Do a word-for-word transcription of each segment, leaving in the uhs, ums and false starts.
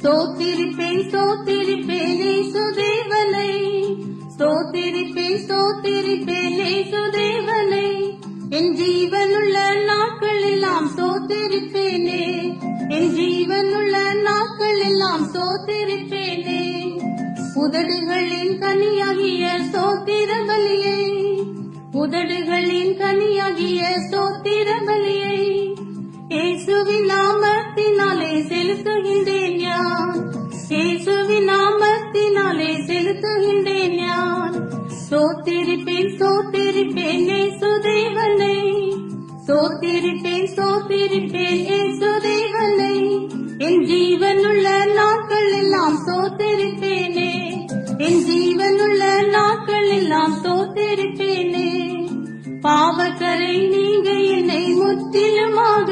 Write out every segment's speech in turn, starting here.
ஸ்தோத்திரிப்பேன் ஸ்தோத்திரிப்பேன் இயேசுதேவனை, ஸ்தோத்திரிப்பேன் ஸ்தோத்திரிப்பேன் இயேசுதேவனை, என் ஜீவனுள்ள நாட்கள் எல்லாம் ஸ்தோத்திரிப்பேனே, என் ஜீவனுள்ள நாட்கள் எல்லாம் ஸ்தோத்திரிப்பேனே. உதடுகளின் கனியாகிய ஸ்தோத்திர பலியை, உதடுகளின் கனியாகிய ஸ்தோத்திர பலியை இயேசுவின் நாமத்தினாலே செலுத்துகின்றேன் யான், இயேசுவின் நாமத்தினாலே செலுத்துகின்றேன் யான். ஸ்தோத்திரிப்பேன் ஸ்தோத்திரிப்பேன் இயேசுதேவனை, ஸ்தோத்திரிப்பேன் ஸ்தோத்திரிப்பேன் இயேசுதேவனை, என் ஜீவனுள்ள நாட்கள் எல்லாம் ஸ்தோத்திரிப்பேனே, என் ஜீவனுள்ள நாட்கள் எல்லாம் ஸ்தோத்திரிப்பேனே. பாவக்கரை நீங்க என்னை முற்றிலுமாக,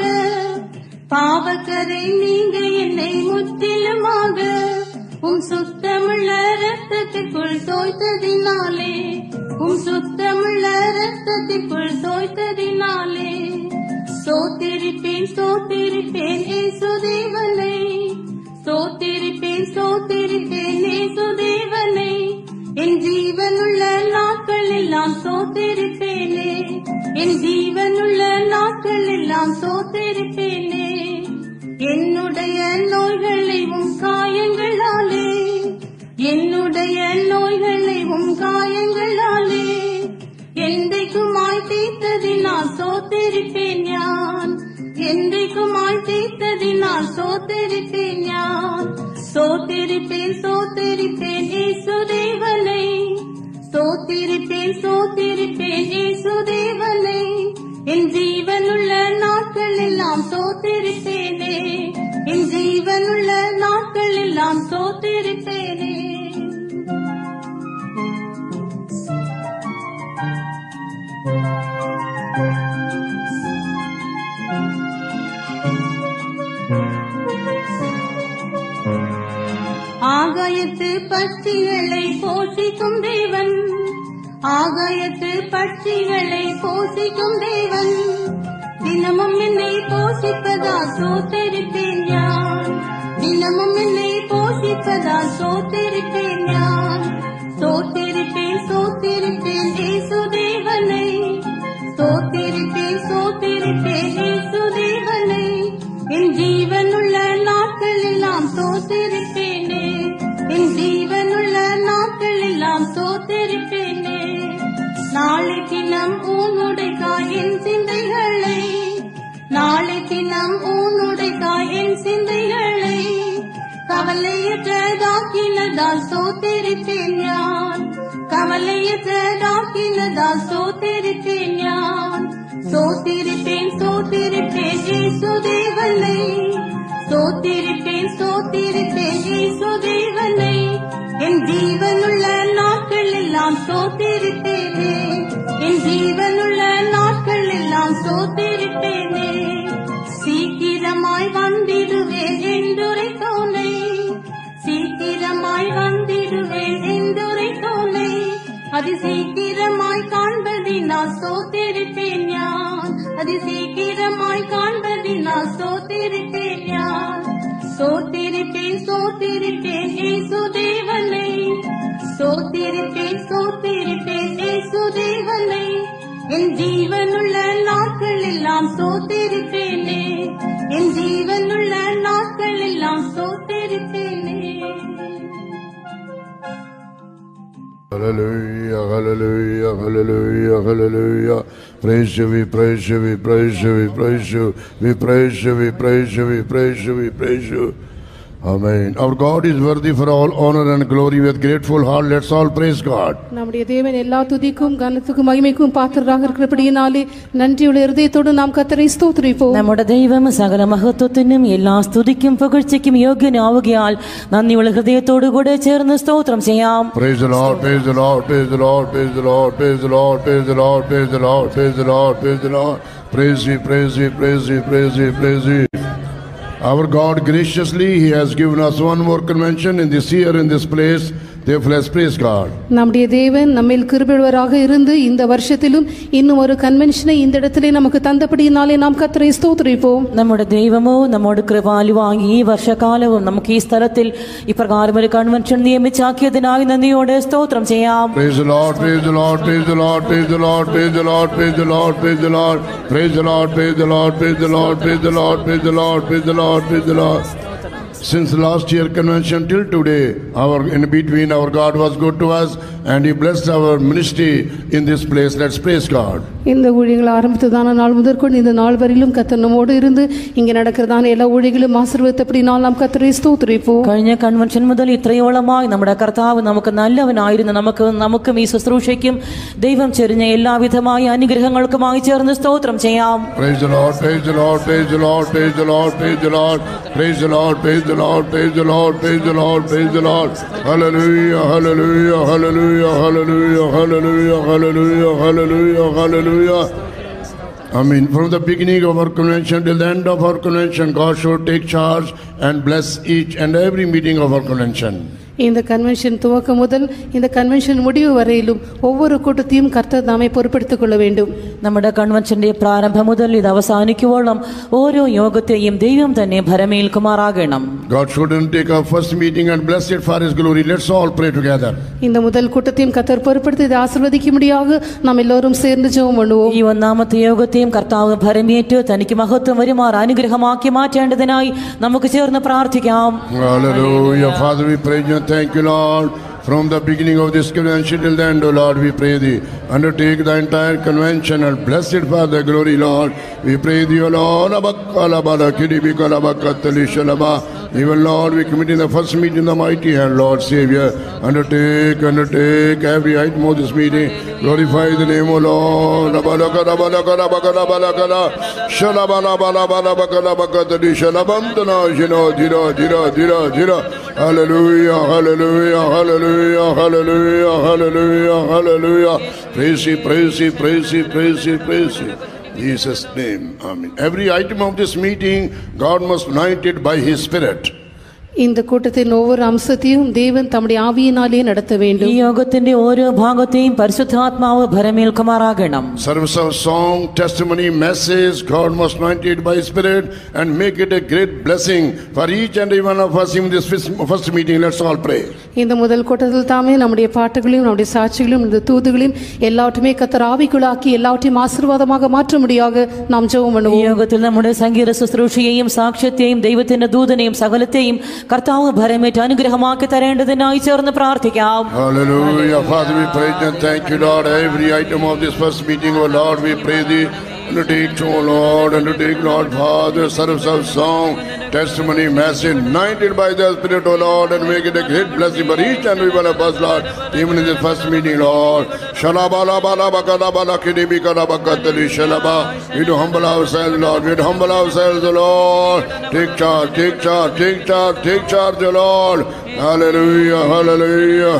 பாவக்கரை நீங்க என்னை முற்றிலுமாக உம் சுத்தமுள்ள ரத்தத்திற்குள் தோய்த்ததினாலே, உம் சுத்தமுள்ள ரத்தத்திற்குள் தோய்த்ததினாலே. ஸ்தோத்திரிப்பேன் ஸ்தோத்திரிப்பேன் இயேசுதேவனை, ஸ்தோத்திரிப்பேன் ஸ்தோத்திரிப்பேன் இயேசுதேவனை, என் ஜீவனுள்ள நாட்கள் எல்லாம் ஸ்தோத்திரிப்பேனே, என் ஜீவனுள்ள நாட்கள் எல்லாம் ஸ்தோத்திரிப்பேனே. என்னுடைய நோய்களை உம் காயங்களாலே, என்னுடைய நோய்களை உம் காயங்களாலே என்றைக்குமாய் தீர்த்ததினால் ஸ்தோத்திரிப்பேன் யான், என்றைக்குமாய் தீர்த்ததினால் ஸ்தோத்திரிப்பேன் யான். ஸ்தோத்திரிப்பேன் ஸ்தோத்திரிப்பேன் இயேசுதேவனை, ஸ்தோத்திரிப்பேன் ஸ்தோத்திரிப்பேன் இயேசுதேவனை, என் ஜீவனுள்ள நாட்கள் எல்லாம் ஸ்தோத்திரிப்பேனே, என் ஜீவனுள்ள நாட்கள் எல்லாம் ஸ்தோத்திரிப்பேனே. ஆகாயத்து பட்சிகளை போஷிக்கும் தேவன், ஆகாயத்து பட்சிகளை போஷிக்கும் தேவன், தினமும் என்னை போஷிப்பதா ஸ்தோத்திரிப்பேன் யான், தினமும் என்னை போஷிப்பதா ஸ்தோத்திரிப்பேன் யான். ஸ்தோத்திரிப்பேன் ஸ்தோத்திரிப்பேன் இயேசுதேவனை, ஸ்தோத்திரிப்பேன் ஸ்தோத்திரிப்பேன் இயேசுதேவனை, என் ஜீவனுள்ள நாட்கள் எல்லாம் ஸ்தோத்திரிப்பேனே, என் ஜீவனுள்ள நாட்கள் எல்லாம் ஸ்தோத்திரிப்பேனே. நாளை தினம் உன்னுடைக்காய் என் சிந்தைகளை, நாளை தினம் உன்னுடைக்காய் என் சிந்தைகளை கவலையற்றதாக்கினதால் ஸ்தோத்திரிப்பேன் யான், கவலையற்றதாக்கினதால் ஸ்தோத்திரிப்பேன் யான். ஸ்தோத்திரிப்பேன் ஸ்தோத்திரிப்பேன் இயேசுதேவனை, ஸ்தோத்திரிப்பேன் ஸ்தோத்திரிப்பேன் இயேசுதேவனை, என் ஜீவனுள்ள நாட்கள் எல்லாம் ஸ்தோத்திரிப்பேனே, என் ஜீவனுள்ள நாட்கள் எல்லாம் ஸ்தோத்திரிப்பேனே. சீக்கிரமாய் வந்திடுவேன் என்றுரைத்தோனை, சீக்கிரமாய் வந்திடுவேன் என்றுரைத்தோனை, அது சீக்கிரமாய் காண்பதினால் ஸ்தோத்திரிப்பேன் யான், அது சீக்கிரமாய் காண்பதினால் ஸ்தோத்திரிப்பேன் யான். ஸ்தோத்திரிப்பேன் ஸ்தோத்திரிப்பேன் இயேசுதேவனை, ஸ்தோத்திரிப்பேன் ஸ்தோத்திரிப்பேன் இயேசுதேவனை, என் ஜீவனுள்ள நாட்கள் எல்லாம் ஸ்தோத்திரிப்பேனே, என் ஜீவனுள்ள நாட்கள் எல்லாம் ஸ்தோத்திரிப்பேனே. Hallelujah, hallelujah, hallelujah, hallelujah. Praise you, we praise you, we praise you, we praise you, we praise you, we praise you, we praise you, we praise you. Amen. Our God is worthy for all honor and glory. With grateful heart, let's all praise God. நம்முடைய தேவன் எல்லா துதிக்கும் கனத்துக்கும் மகிமைக்கும் பாத்திரராக இருக்கிறபடியினாலே நன்றியுள்ள இருதயத்தோடு நாம் கர்த்தரை ஸ்தோத்திரிப்போம். നമ്മുടെ ദൈവം സകല മഹത്വത്തിനും എല്ലാ സ്തുതിക്കും പുകഴ്ചയ്ക്കും യോഗ്യനാവുകയാൽ നന്ദിയുള്ള ഹൃദയത്തോടു കൂടെ ചേർന്ന് സ്തോത്രം ചെയ്യാം. Praise the Lord, praise the Lord, praise the Lord, praise the Lord, praise the Lord, praise the Lord, praise the Lord, praise the Lord, praise the Lord. Praise Him, praise Him, praise Him, praise Him, praise Him. Our God graciously, He has given us one more convention in this year, in this place, Therefore, let's praise God. நம்முடைய தேவன் நம்மில் கிருபையுள்ளவராக இருந்து இந்த வருஷத்திலும் இன்னும் ஒரு கன்வென்ஷனை இந்த இடத்திலே நமக்கு தந்தபடியினாலே நாம் கர்த்தரை സ്തുതിப்போம். നമ്മുടെ ദൈവമോ നമ്മോട് കൃപാലുവാങ്ങി ഈ വർഷകാലവും നമുക്ക് ഈ സ്ഥലത്തിൽ ഇപ്രകാരം ഒരു കൺവെൻഷൻ നിയമിച്ചാക്കിയതിനായി നന്ദിയോടെ സ്തോത്രം ചെയ്യാം. Praise the Lord, praise the Lord, praise the Lord, praise the Lord, praise the Lord, praise the Lord, praise the Lord, praise the Lord, praise the Lord, praise the Lord, praise the Lord, praise the Lord, praise the Lord, praise the Lord. Since last year convention till today, our in between our God was good to us and He blessed our ministry in this place. Let's praise God. இந்த ஊழியங்கள் ஆரம்பித்ததான நாள் முதற்கொண்டு இந்த நாள் வரையிலும் கர்த்தர் நம்மோடு இருந்து இங்கே நடக்கிறதான എല്ലാ ஊழியங்களும் ആശീർവദിക്കപ്പെട്ടതിനാൽ നാം കർത്തരെ സ്തുതിപ്പோம். കഴിഞ്ഞ കൺവെൻഷൻ മുതൽ ഇത്രയോളമായി നമ്മുടെ കർത്താവ് നമുക്ക് നല്ലവനായിരുന്നു. നമുക്ക് നമുക്കും ഈ ശുശ്രൂഷയ്ക്കും ദൈവം ചൊരിഞ്ഞ എല്ലാവിധമായ അനുഗ്രഹങ്ങൾക്കുമായി ചേർന്ന് സ്തോത്രം ചെയ്യാം. Praise the Lord, praise the Lord, praise the Lord, praise the Lord, praise the Lord, praise the Lord, praise the Lord, praise the Lord, praise the Lord, praise the Lord. Hallelujah, hallelujah, hallelujah, hallelujah, hallelujah, hallelujah, hallelujah, hallelujah. I mean, from the beginning of our convention till the end of our convention, God should take charge and bless each and every meeting of our convention. இந்த convention துவக்கம் முதல் இந்த convention முடிவு வரையிலும் ஒவ்வொரு கூட்டத்தையும் கர்த்தர் தாமே பொறுப்பெடுத்துக் கொள்ள வேண்டும். നമ്മുടെ കൺവെൻഷന്റെ പ്രാരംഭം മുതൽ ഇത് അവസാനിക്കുവോളം ഓരോ യോഗത്തെയും ദൈവം തന്നെ ഭരമേൽക്കുമാറാകണം. God shouldn't take our first meeting and bless it for His glory. Let's all pray together. இந்த முதல் கூட்டத்தையும் கர்த்தர் பொறுப்பெடுத்து இதை ஆசீர்வதிக்கும்படியாக நாம் எல்லோரும் சேர்ந்து ஜெபம் பண்ணுவோம். ഈ ഒന്നാമത്തെ യോഗത്തെയും കർത്താവ് ഭരമേറ്റ് തനിക്ക് മഹത്വം വരുമാർ അനുഗ്രഹമാക്കി മാറ്റേണ്ടതിനായി നമുക്ക് ചേർന്ന് പ്രാർത്ഥിക്കാം. Hallelujah. Father, we praise you. Thank you, Lord. From the beginning of this convention till the end, O Lord, we pray Thee. Undertake the entire convention and bless it for the glory, Lord. We pray Thee, O Lord. Even Lord, we commit in the first meeting in the mighty hand, Lord Savior. Undertake, undertake every item of this meeting. Glorify the name, O Lord. Hallelujah, hallelujah, hallelujah, hallelujah, hallelujah, hallelujah. Praise Him, praise Him, praise Him, praise Him, praise Him. Jesus' name, amen. Every item of this meeting, God must anoint it by His Spirit. இந்த கூட்டத்தின் ஒவ்வொரு அம்சத்தையும் தேவன் தம்முடைய ஆவியினாலே நடத்த வேண்டும். ഈ യോഗത്തിന്റെ ഓരോ ഭാഗത്തെയും പരിശുദ്ധാത്മാവ് ഭരമേൽക്കുമാറാകണം. Service of song, testimony, message, God must anoint it by His Spirit and make it a great blessing for each and every one of us in this first meeting. Let's all pray. இந்த முதல் கூட்டத்தில் தாமே நம்முடைய பாட்டுகளையும் நம்முடைய சாட்சிகளையும் இந்த தூதுகளையும் எல்லாவற்றுமே கர்த்தர் ஆவிக்குள்ளாக்கி எல்லாவற்றையும் ஆசீர்வாதமாக மாற்றும்படியாக நாம் ஜெபம் பண்ணுவோம். ഈ യോഗത്തിൽ നമ്മുടെ സംഗീത ശുശ്രൂഷയെയും സാക്ഷ്യത്തെയും ദൈവത്തിന്റെ ദൂതനെയും സകലത്തെയും കർത്താവ് ഭരമേറ്റ് അനുഗ്രഹമാക്കി തരേണ്ടതിനായി ചേർന്ന് പ്രാർത്ഥിക്കാം. Hallelujah. Father, we praise and thank you, Lord. Every item of this first meeting, oh Lord, we pray Thee. Undertake, O Lord, undertake, Lord, Father, service of song, testimony, message, anointed by the Spirit, O Lord, and make it a great blessing for each and every one of us, Lord, even in this first meeting, Lord. We do humble ourselves, Lord. We do humble ourselves, O Lord. Take charge, take charge, take charge, take charge, O Lord. Hallelujah, hallelujah,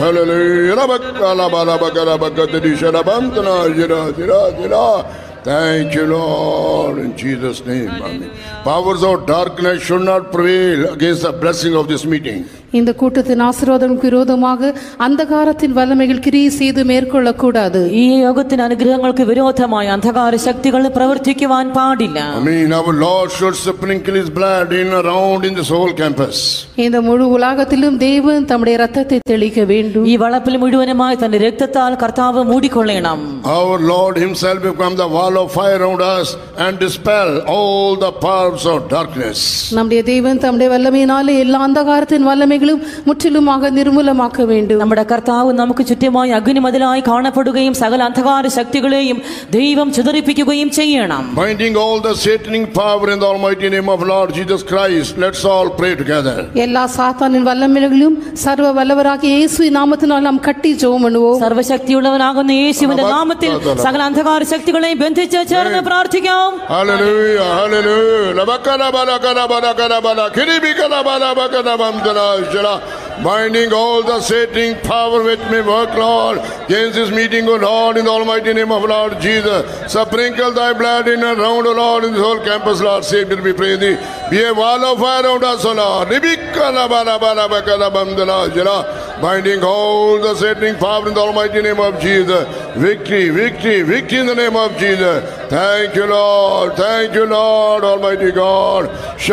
hallelujah. Thank you, Lord, in Jesus' name. Amen. Powers of darkness should not prevail against the blessing of this meeting. இந்த கூட்டத்தின் ஆசீர்வாதங்களுக்கு விரோதமாக அந்தகாரத்தின் வல்லமைகள் கிரியை செய்து மேற்கொள்ளக்கூடாது. ഈ യോഗത്തിന് അനുഗ്രഹങ്ങൾക്ക് വിരോധമായി അന്ധകാര ശക്തികൾ പ്രവർത്തിക്കുവാൻ പാടില്ല. I mean, our Lord should sprinkle His blood in around in this whole campus. இந்த முழு உலகத்திலும் தேவன் தம்முடைய இரத்தத்தை தெளிக்க வேண்டும். ഈ വളപ്പിൽ മുഴുവനുമായി തന്റെ രക്തത്താൽ കർത്താവ് മൂടിക്കൊള്ളണം. Our Lord Himself become the wall of fire around us and dispel all the powers of darkness. நம்முடைய தேவன் தம்முடைய வல்லமையினாலே எல்லா அந்தகாரத்தின் வல்லமை முற்றிலுமாக நிர்மூலமாக்க வேண்டும். നമ്മുടെ കർത്താവ് നമുക്ക് ചുറ്റുമായി അഗ്നിമതിലായി കാണപ്പെടുകയും സകല അന്ധകാര ശക്തികളെയും ദൈവം ചിതറിപ്പിക്കുകയും ചെയ്യണം. Binding all the satanic power in the almighty name of Lord Jesus Christ, let's all pray together. எல்லா சாத்தானின் வல்லமைகளையும் சர்வ வல்லவராகிய இயேசுவின் நாமத்தினால் நாம் கட்டி ஜெபம் பண்ணுவோம். സർവശക്തിയുള്ളവനാകുന്ന യേശുവിന്റെ നാമത്തിൽ സകല അന്ധകാര ശക്തികളെയും ബന്ധിച്ച് ചേർന്ന് പ്രാർത്ഥിക്കാം. Hallelujah, hallelujah. Labakana balakana balakana balakiri bikana balabakana bamdana. Binding all the satanic power which may work, Lord, against this meeting, O Lord, in the almighty name of Lord Jesus. Sprinkle Thy blood in and round, O Lord, in this whole campus, Lord. Savior, we pray Thee. Be a wall of fire around us, O Lord. binding all the satanic power in the almighty name of Jesus. Victory, victory, victory in the name of Jesus. Thank you, Lord. Thank you, Lord, Almighty God.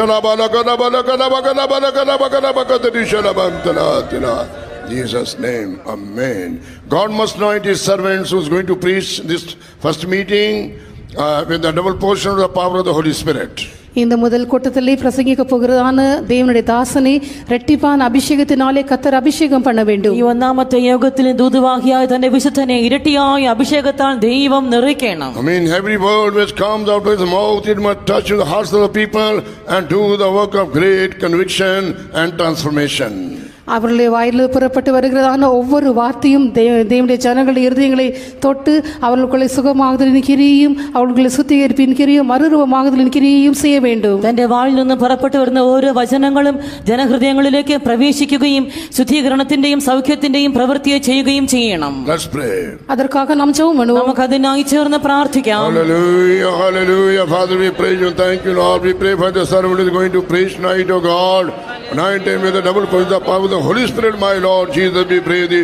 Jesus' name, amen. God must anoint his servants who is going to preach this first meeting uh, with the double portion of the power of the Holy Spirit. இந்த முதல் கூட்டத்திலே பிரசங்கிக்க போகிறதான தேவனுடைய தாசனை இரட்டிப்பான அபிஷேகத்தினாலே கர்த்தர் அபிஷேகம் பண்ண வேண்டும். ഈ ഒന്നാമത്തെ യോഗത്തിൽ ദൂതുവാഹിയായ തന്റെ വിശുദ്ധനെ ഇരട്ടിയായ അഭിഷേകത്താൽ ദൈവം നിറയ്ക്കണം. I mean, every word which comes out of his mouth, it must touch the hearts of the people and do the work of great conviction and transformation. அவர்களுடைய வாயிலில் புறப்பட்டு வருகிறதான ஒவ்வொரு வார்த்தையும் தேவனுடைய ஜனங்களுடைய இருதயங்களை தொட்டு அவர்களுக்குள்ளே சுகமாகுதலின் கிரியையும் அவர்களை சுத்திகரிப்பின் கிரியையும் மறுரூபமாகுதலின் கிரியையும் செய்ய வேண்டும். തന്റെ വായിൽ നിന്ന് പുറപ്പെട്ടു വരുന്ന ഓരോ വചനങ്ങളും ജനഹൃദയങ്ങളിലേക്ക് പ്രവേശിക്കുകയും ശുദ്ധീകരണത്തിന്റെയും സൗഖ്യത്തിന്റെയും പ്രവൃത്തിയെ ചെയ്യുകയും ചെയ്യണം. Let's pray. அதற்காக நாம் ஜெபம் பண்ணுவோம். നമുക്ക് അതിനായി ചേർന്ന് പ്രാർത്ഥിക്കാം. Hallelujah, hallelujah. Father, we praise you. Thank you, Lord. We pray for the servant who is going to preach tonight, oh God. Anoint him with the double portion of power of the Holy Spirit, my Lord Jesus, we pray thee.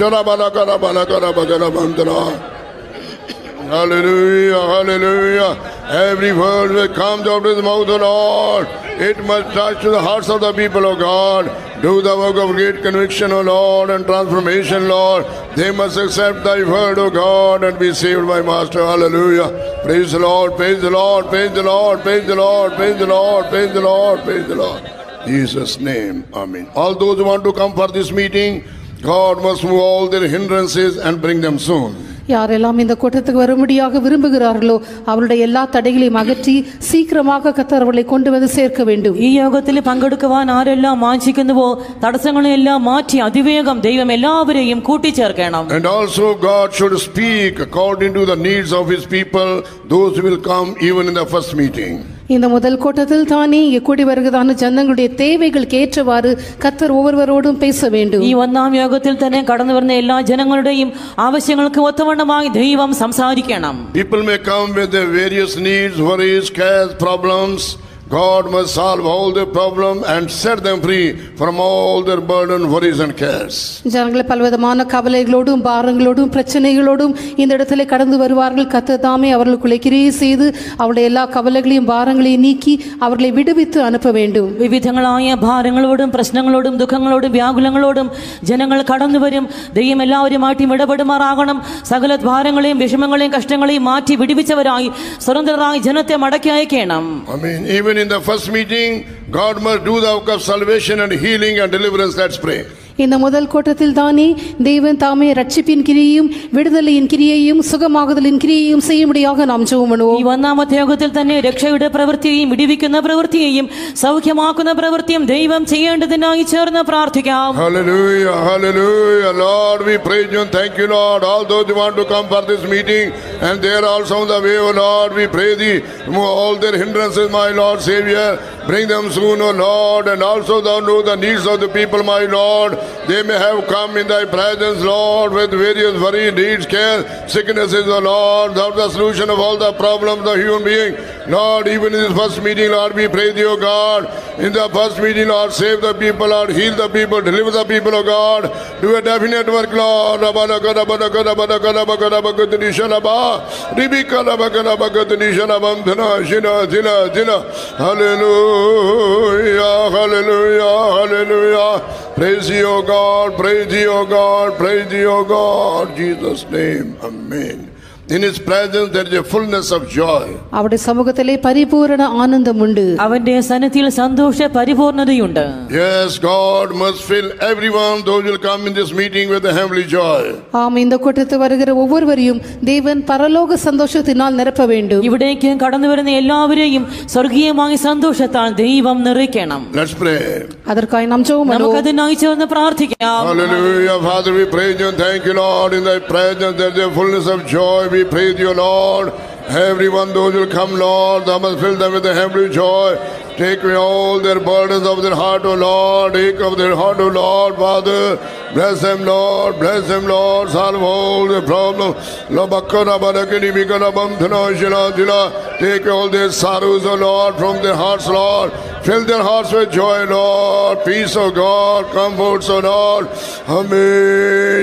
Hallelujah, hallelujah. Every word that comes out of his mouth, O Lord, it must touch to the hearts of the people, O God. Do the work of great conviction, O Lord, and transformation, Lord. They must accept thy word, O God, and be saved, my Master. Hallelujah. Praise the Lord, praise the Lord, praise the Lord, praise the Lord, praise the Lord, praise the Lord, praise the Lord. Jesus' name, amen. All those who want to come for this meeting, God must move all their hindrances and bring them soon. யாரெல்லாம் இந்த கூட்டத்துக்கு வரும்படியாக விரும்புகிறார்களோ அவருடைய எல்லா தடைகளையும் அகற்றி சீக்கிரமாக கர்த்தர் அவர்களை கொண்டு வந்து சேர்க்க வேண்டும். ഈ യോഗത്തിൽ പങ്കെടുക്കുവാൻ ആരെല്ലാം വാഞ്ചിക്കുന്നുവോ തടസ്സങ്ങളെല്ലാം മാറ്റി അതിവേഗം ദൈവം എല്ലാവരെയും കൂട്ടിച്ചേർക്കണം. And also God should speak according to the needs of his people, those who will come even in the first meeting. இந்த முதல் கூட்டத்தில் தானே கூடி வருகிறதான ஜனங்களுடைய தேவைகளுக்கு ஏற்றவாறு கர்த்தர் ஒவ்வொருவரோடும் பேச வேண்டும். ഈ ഒന്നാം യോഗത്തിൽ തന്നെ കടന്നു വരുന്ന എല്ലാ ജനങ്ങളുടെയും ആവശ്യങ്ങൾക്ക് ഒത്തവണ്ണമായി ദൈവം സംസാരിക്കണം. People may come with their various needs, worries, cares, problems. God must solve all their problem and set them free from all their burden, worries and cares. ஜனங்கள் பலவிதமான கவலைகளோடும் பாரங்களோடும் பிரச்சனைகளோடும் இந்த இடத்திலே கடந்து வருவார்கள். கர்த்தர் தாமே அவர்களுக்குள்ளே கிரியை செய்து அவருடைய எல்லா கவலைகளையும் பாரங்களையும் நீக்கி அவர்களை விடுவித்து அனுப்ப வேண்டும். വിവിധങ്ങളായ ഭാരങ്ങളോടും പ്രശ്നങ്ങളോടും ദുഃഖങ്ങളോടും വ്യാകുലങ്ങളോടും ജനങ്ങൾ കടന്നു വരും. ദൈവം എല്ലാവരുമായിട്ട് ഇടപെടുമാറാകണം. സകല ഭാരങ്ങളെയും വിഷമങ്ങളെയും കഷ്ടങ്ങളെയും മാറ്റി വിടുവിച്ചവരായി സ്വതന്ത്രരായി ജനത്തെ മടക്കി അയക്കണം. I mean, even in the first meeting, God must do the work of salvation and healing and deliverance. Let's pray. இந்த முதல் கூட்டத்தில் தானே தேவன் தாமே ரட்சிப்பின் கிரியையும் விடுதலையின் கிரியையும் சுகமாகுதலின் கிரியையும் செய்யும்படியாக நாம் ஜெபம் பண்ணுவோம். ഈ ഒന്നാമത്തെ യോഗത്തിൽ തന്നെ രക്ഷയുടെ പ്രവൃത്തിയെയും വിടുവിക്കുന്ന പ്രവൃത്തിയെയും സൗഖ്യമാക്കുന്ന പ്രവൃത്തിയും ദൈവം ചെയ്യേണ്ടതിനായി ചേർന്ന് പ്രാർത്ഥിക്കാം. Hallelujah, hallelujah. Lord, we praise you and thank you, Lord. All those who want to come for this meeting and they are also on the way, oh Lord, we pray thee. Remove all their hindrances, my Lord Savior. Bring them soon, oh Lord, and also thou know the needs of the people, my Lord. They may have come in thy presence, Lord, with various worries, needs, care, sicknesses, oh Lord. Thou the solution of all the problems of human being. Lord, even in this first meeting, Lord, we pray thee, oh God. In the first meeting, Lord, save the people, Lord, heal the people, deliver the people, oh God. Do a definite work, Lord. Hallelujah, hallelujah, hallelujah. Praise thee, O God, praise thee, O God, praise thee, O God. Jesus' name, amen. In his presence there is a fullness of joy. அவருடைய சமூகத்திலே பரிபூரண ஆனந்தம் உண்டு. അവന്റെ സന്നിധിയിൽ സന്തോഷ പരിപൂർണതയുണ്ട്. Yes, God must fill everyone those will come in this meeting with a heavenly joy. ஆம், இந்த கூட்டத்துக்கு வருகிற ஒவ்வொருவரையும் தேவன் பரலோக சந்தோஷத்தினால் நிரப்ப வேண்டும். ഇവിടേക്ക് കടന്നു വരുന്ന എല്ലാവരെയും സ്വർഗീയമായ സന്തോഷത്താൽ ദൈവം നിറയ്ക്കണം. Let's pray. அதற்காக நாம் ஜெபம் பண்ணுவோம். നമുക്ക് അതിനായി ചേർന്ന് പ്രാർത്ഥിക്കാം. Hallelujah, Father, we praise you and thank you, Lord. In thy presence there is a fullness of joy. We praise you, Lord. Everyone, those will come, Lord, thou must fill them with the heavenly joy. Take away all their burdens of their heart, O Lord. Take of their heart, O Lord, Father. Bless them, Lord. Bless them, Lord. Solve all the problems. Take all their sorrows, O Lord, from their hearts, Lord. Fill their hearts with joy, Lord. Peace, O God. Comforts, O Lord. Amen.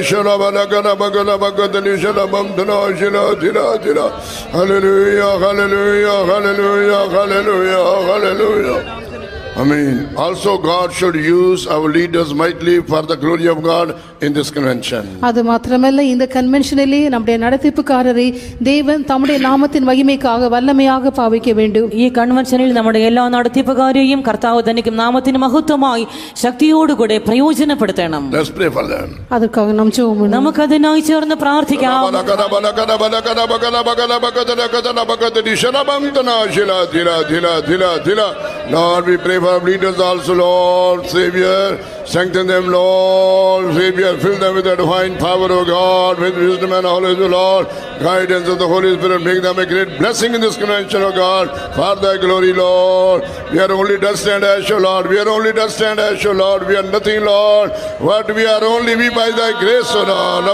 Hallelujah, hallelujah, hallelujah, hallelujah, hallelujah. Amen. Also, God should use our leaders mightily for the glory of God in this convention. அது மாத்திரமல்ல, இந்த கன்வென்ஷனிலே நம்முடைய நடத்திப்புக்காரரை தேவன் தம்முடைய நாமத்தின் மகிமைக்காக வல்லமையாக பாவிக்க வேண்டும். ഈ കൺവെൻഷനിൽ നമ്മുടെ എല്ലാ നടത്തിപ്പുകാരെയും കർത്താവ് തനിക്ക് നാമത്തിന് മഹത്വമായി ശക്തിയോട് കൂടെ പ്രയോജനപ്പെടുത്തണം. Let's pray for them. அதற்காக நாம் ஜெபம் பண்ணுவோம். നമുക്ക് അതിനായി ചേർന്ന് പ്രാർത്ഥിക്കാം. Lord, we pray for our leaders also, Lord, Savior. Strengthen them, Lord, Savior. Fill them with the divine power, O God, with wisdom and knowledge, O Lord. Guidance of the Holy Spirit. Make them a great blessing in this convention, O God. For thy glory, Lord. We are only dust and ash, O Lord. We are only dust and ash, O Lord. We are nothing, Lord. What we are only we by thy grace, O Lord.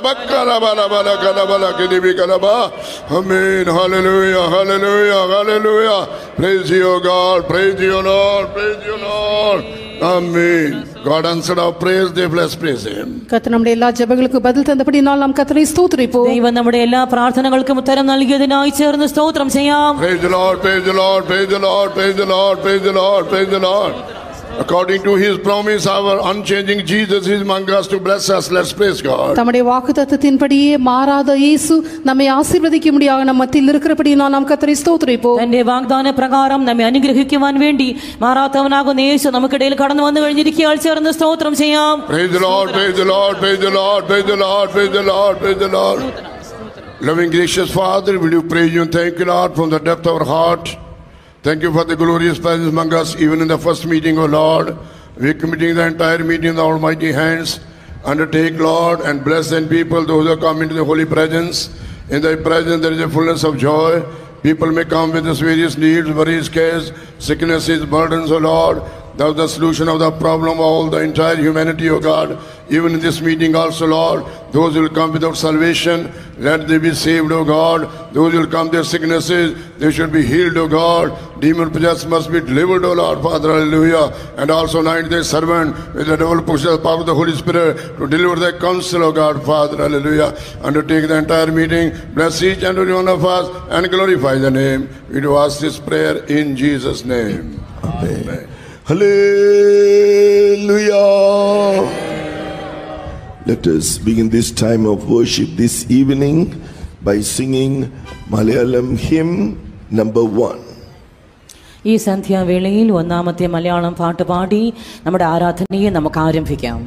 Amen. Hallelujah, hallelujah, hallelujah. Praise you, O God. Praise you, Lord. Praise you, Lord. Amen. God answered our prayers. They bless, praise him. கர்த்தர் நம்முடைய எல்லா ஜெபங்களுக்கு பதில் தந்தபடியால் நாம் கர்த்தரை ஸ்தோத்திரிப்போம். ദൈവം നമ്മുടെ എല്ലാ പ്രാർത്ഥനകൾക്കും ഉത്തരം നൽകിയതിനായി ചേർന്ന് സ്തോത്രം ചെയ്യാം. Praise the Lord, praise the Lord, praise the Lord, praise the Lord, praise the Lord, praise the Lord. According to his promise, our unchanging Jesus is among us to bless us. Let's praise God. தம்முடைய வாக்குத்தத்தத்தின்படியே மாறாத இயேசு நம்மை ஆசீர்வதிக்கும்படியாக நம் மத்தியில் இருக்கிறபடியால் நாம் கர்த்தரை ஸ்தோத்திரிப்போம். തന്റെ വാഗ്ദാന പ്രകാരം നമ്മെ അനുഗ്രഹിക്കുവാൻ വേണ്ടി മാറാത്തവനാകുന്ന യേശു നമുക്കിടയിൽ കടന്നു വന്നു കഴിഞ്ഞിരിക്കുകയാൽ ചേർന്ന് സ്തോത്രം ചെയ്യാം. Praise the Lord, praise the Lord, praise the Lord, praise the Lord, praise the Lord, praise the Lord. Loving gracious Father, will you praise you and thank you, Lord, from the depth of our heart. Thank you for the glorious presence among us, even in the first meeting, O Lord. We are committing the entire meeting in the almighty hands. Undertake, Lord, and bless the people, those who come into the holy presence. In thy presence there is a fullness of joy. People may come with his various needs, worries, cares, sicknesses, burdens, O Lord. Thou the solution of the problem of all the entire humanity, O God. Even in this meeting also, Lord, those who will come without salvation, let they be saved, O God. Those who will come their sicknesses, they should be healed, O God. Demon possessed must be delivered, O Lord, Father, hallelujah. And also anoint their servant with the double possessed power of the Holy Spirit to deliver their counsel, O God, Father, hallelujah. Undertake the entire meeting, bless each and every one of us, and glorify the name. We do ask this prayer in Jesus' name. Amen. Amen. Hallelujah. Let us begin this time of worship this evening by singing Malayalam hymn number one. ഈ സന്ധ്യാവേളയിൽ ഒന്നാമത്തെ മലയാളം പാട്ട് പാടി നമ്മുടെ ആരാധനയെ നമുക്ക് ആരംഭിക്കാം.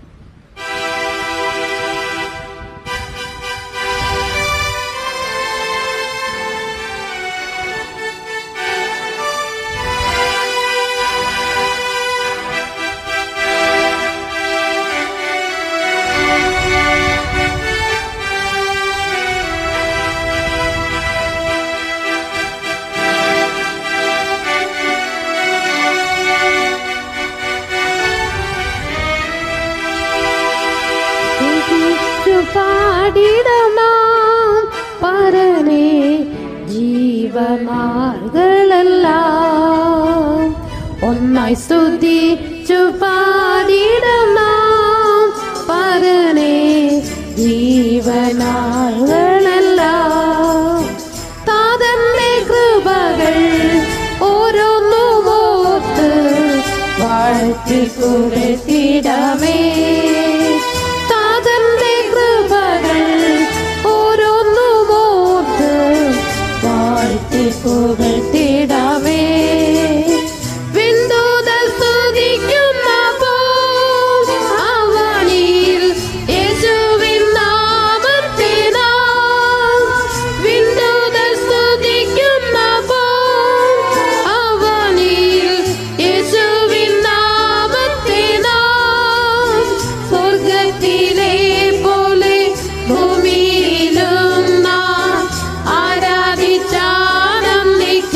പാടിടമാം പരനേ ജീവനാളുകളെല്ലാം ഒന്നായി സ്തുതിച്ചു പാടിടമാം പരനേ ജീവനാളുകളെല്ലാം താതന്റെ കൃപകൾ ഓരോന്നുമോർത്ത് വാഴ്ത്തി പുകഴ്ത്തിടമേ പുകഴ്ത്തിടമേ വിന്ദൂതർ സ്തുതിക്കുന്നപ്പോൾ അവനിൽ യേശുവിൻ നാമത്തിനാൽ വിന്ദൂതർ സ്തുതിക്കുന്നപ്പോൾ അവനിൽ യേശുവിൻ നാമത്തിനാൽ സ്വർഗ്ഗത്തിലെ പോലെ ഭൂമിയിലും നാം ആരാധിച്ച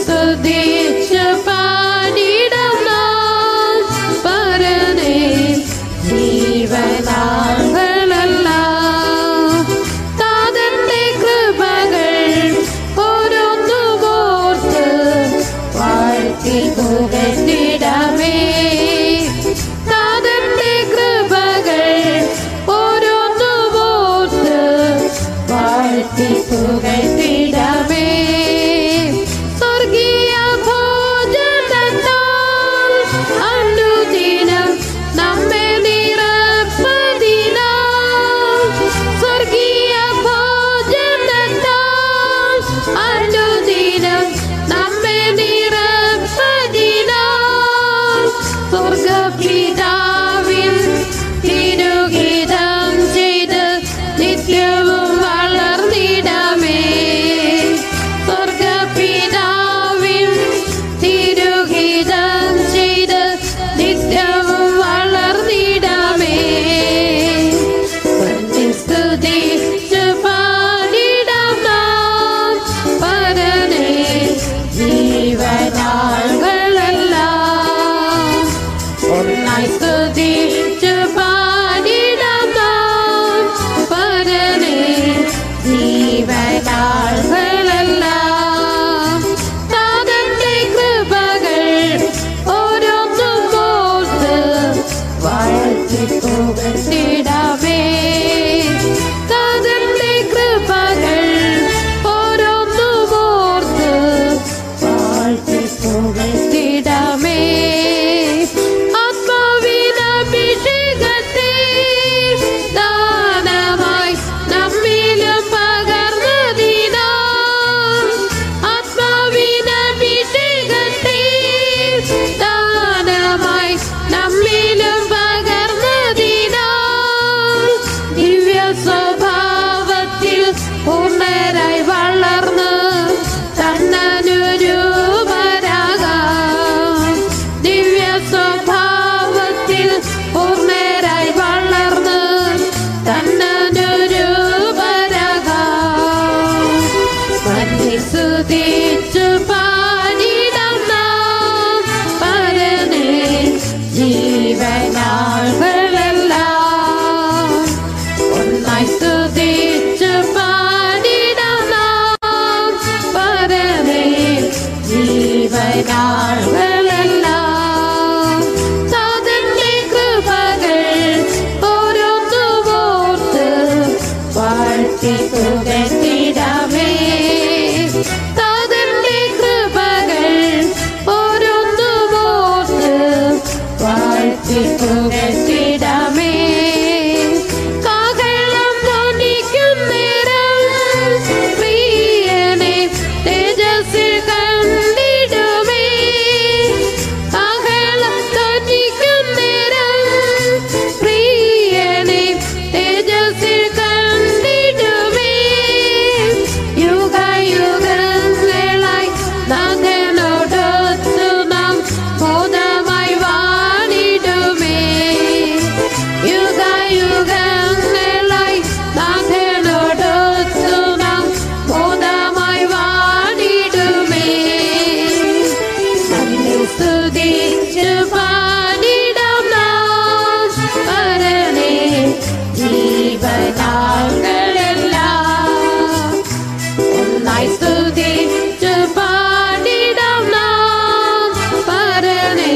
സ്തുതിച്ചു പാടിടം നാം പരനേ ജീവനാളുകളെല്ലാം. താതന്റെ കൃപകൾ ഓരോന്നുമോർത്ത് വാഴ്ത്തി പുകഴ്ത്തിടമേ. താതന്റെ കൃപകൾ ഓരോന്നുമോർത്ത് വാഴ്ത്തി പുകഴ്ത്തിടമേ. സ്വർഗീയ ഭോജനത്താൽ അനുദിനം നമ്മെ നിറപ്പതിനാൽ. സ്വർഗീയ ഭോജനത്താൽ അനുദിനം നമ്മെ നിറപ്പതിനാൽ. സ്വർഗപിതാവിൻ തിരുഹിതം ചെയ്ത് നിത്യവും വളർന്നിടമേ. സ്വർഗപിതാവിൻ തിരുഹിതം ചെയ്ത് നിത്യവും വളർന്നിടമേ. സ്തുതിച്ചു പാടിടം നാം പരനേ ജീവനാളുകളെല്ലാം. ഒന്നായി സ്തുതിച്ചു പാടിടം നാം പരനേ ജീവനാളുകളെല്ലാം. താതന്റെ കൃപകൾ ഓരോന്നുമോർത്ത് വാഴ്ത്തി പുകഴ്ത്തിടമേ. താതന്റെ കൃപകൾ ഓരോന്നുമോർത്ത് വാഴ്ത്തി പുകഴ്ത്തിടമേ. ആത്മാവിനഭിഷേകത്തെ ദാനമായി നമ്മിലും പകർന്നതിനാൽ. ആത്മാവിനഭിഷേകത്തെ ദാനമായി നമ്മിലും പകർന്നതിനാൽ. ദിവ്യ സ്വഭാവത്തിൽ പൂർണ്ണരായി വളർന്ന് തന്നനുരൂപരാകാം. ദിവ്യ സ്വഭാവത്തിൽ പൂർണ്ണരായി വളർന്ന് തന്നനുരൂപരാകാം. സ്തുതിച്ചു പാടിടം നാം പരനേ ജീവനാളുകളെല്ലാം. ഒന്നായി സ്തുതിച്ചു പാടിടം നാം പരനേ ജീവനാളുകളെല്ലാം. താതന്റെ കൃപകൾ ഓരോന്നുമോർത്ത് വാഴ്ത്തി പുകഴ്ത്തിടമേ. താതന്റെ കൃപകൾ ഓരോന്നുമോർത്ത് വാഴ്ത്തി പുകഴ്ത്തിടമേ. കാഹളം ധ്വനിക്കുന്നേരം പ്രിയനെ തേജസ്സിൽ കണ്ടിടുമേ. കാഹളം ധ്വനിക്കുന്നേരം പ്രിയനെ തേജസ്സിൽ കണ്ടിടുമേ. യുഗയുഗങ്ങളായി നാഥനോടൊത്തു നാം ബോധമായി വാണിടുമേ. യുഗയുഗങ്ങളായി നാഥനോടൊത്തു നാം ബോധമായി വാണിടുമേ. സ്തുതിച്ചു പാടിടം നാം പരനേ ജീവനാളുകളെല്ലാം. ഒന്നായി സ്തുതിച്ചു പാടിടം നാം പരനേ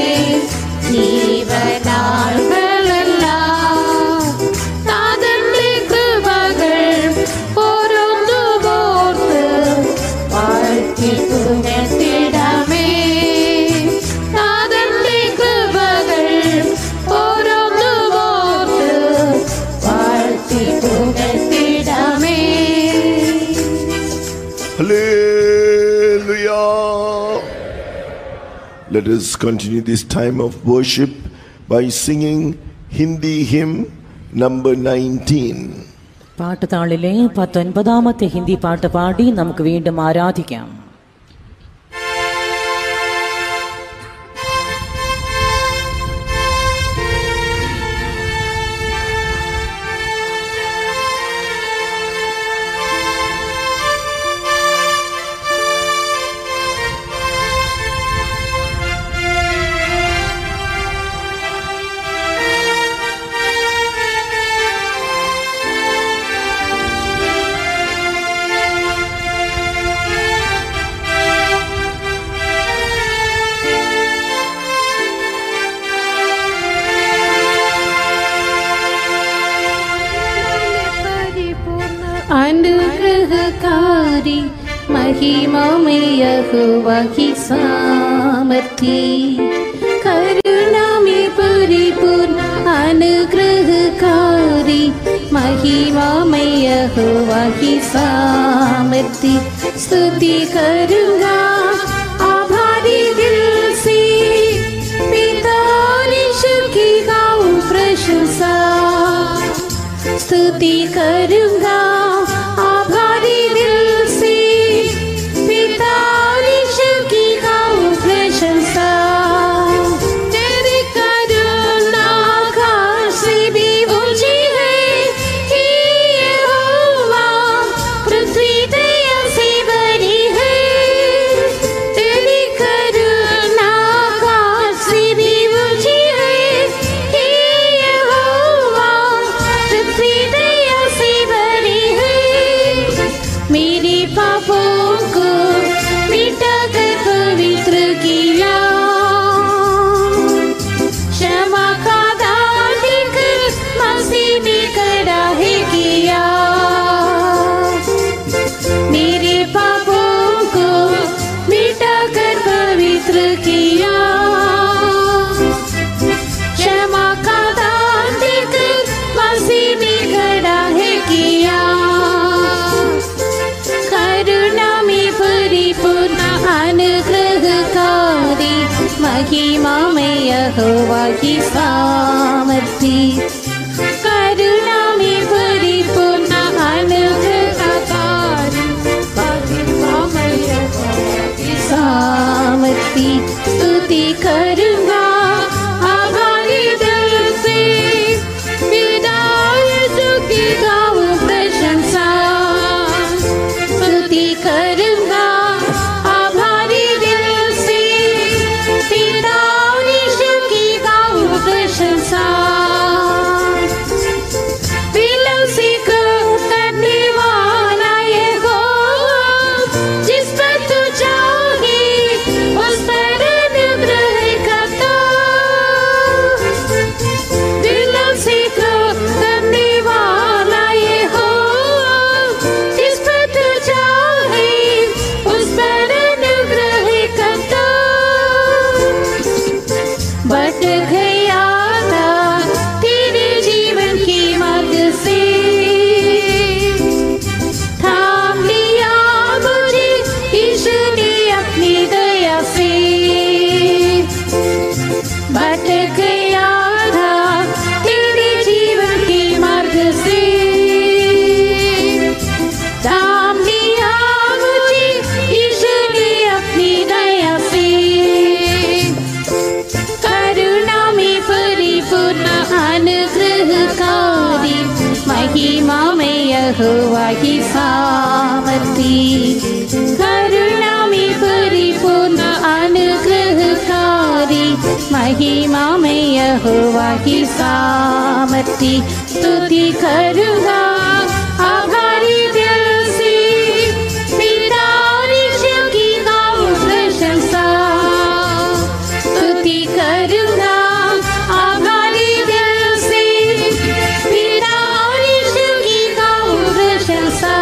ജീവനാളുകളെല്ലാം. താതന്റെ കൃപകൾ ഓരോന്നുമോർത്ത് വാഴ്ത്തി പുകഴ്ത്തിടമേ. താതന്റെ കൃപകൾ ഓരോന്നുമോർത്ത് വാഴ്ത്തി പുകഴ്ത്തിടമേ. Hallelujah. Let us continue this time of worship by singing Hindi hymn number nineteen. പാട്ടുതാളിലെ പത്തൊൻപതാമത്തെ Hindi പാട്ട് പാടി നമുക്ക് വീണ്ടും ആരാധിക്കാം. यहोवा की सामर्थी, करुणा में परिपूर्ण अनुग्रहकारी, महिमा में यहोवा की सामर्थी। स्तुति करूँगा आभारी दिल से, पिता यीशु की गाऊं प्रशंसा। स्तुति करूँगा आभारी दिल से, पिता यीशु की गाऊं प्रशंसा। तेरी करुणा से भी ऊंची है कि यहोवा, पृथ्वी दया से भरी है। तेरी करुणा से भी ऊंची है कि यहोवा, पृथ्वी दया से भरी है। मेरे पापों को मिटा कर पवित्र किया, क्षमा का दान देकर मसीह ने खड़ा है किया। मेरे पापों को मिटा कर पवित्र किया, क्षमा का दान देकर मसीह ने खड़ा है किया। करुणा में परिपूर्ण अनुग्रहकारी, महिमा में यहोवा की सामर्थी। करुणा में परिपूर्ण अनुग्रहकारी, महिमा में यहोवा की सामर्थी। स्तुति करूँगा आभारी दिल से, पिता यीशु की गाऊं प्रशंसा। स्तुति करूँगा आभारी दिल से, पिता यीशु की गाऊं प्रशंसा। दिलों से करने वाला यहोवा, जिस पर तू चाहे उस पर अनुग्रह करता। दिलों से करने वाला यहोवा, जिस पर तू चाहे उस पर अनुग्रह करता। बट गया था तेरे जीवन की मार्ग से, थाम लिया मुझे यीशु ने अपनी दया से। बट गया था तेरे जीवन की मार्ग से, थाम लिया मुझे यीशु ने अपनी दया से। करुणा में परिपूर्ण अनुग्रहकारी, महिमा में यहोवा की सामर्थी। करुणा में परिपूर्ण अनुग्रहकारी, महिमा में यहोवा की सामर्थी। स्तुति करूँगा आभारी दिल से, पिता यीशु की गाऊं प्रशंसा। स्तुति करूँगा आभारी दिल से, पिता यीशु की गाऊं प्रशंसा।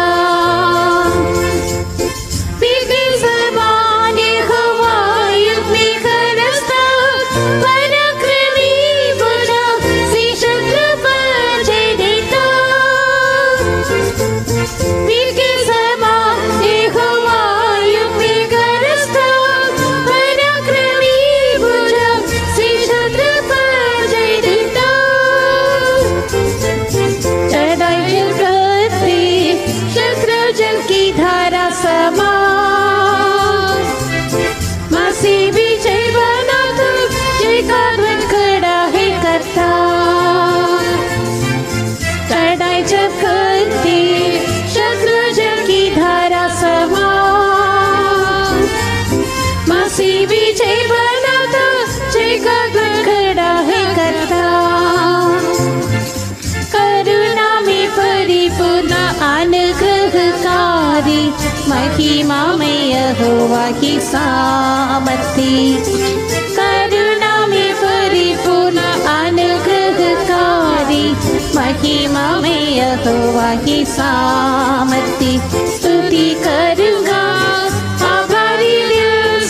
बिगड़ी ज़बान यहोवा युग में गरजता, पराक्रमी बुरा से शत्रु पर जय देता। बिगड़ी ज़बान यहोवा युग में गरजता, पराक्रमी बुरा से शत्रु पर जय देता। चढ़ाई जल करते शत्रु जल की धारा समान, मसीह विजय बना तो जय का ध्वज खड़ा है करता। चढ़ाई जब करते शत्रु जल की धारा समान, मसीह विजय बना तो जय का ध्वज खड़ा है करता। करुणा में परिपूर्ण अनुग्रहकारी, महिमा में यहोवा की सामर्थी। करुणा में परिपूर्ण अनुग्रहकारी, महिमा में यहोवा की सामर्थी। स्तुति करूँगा आभारी दिल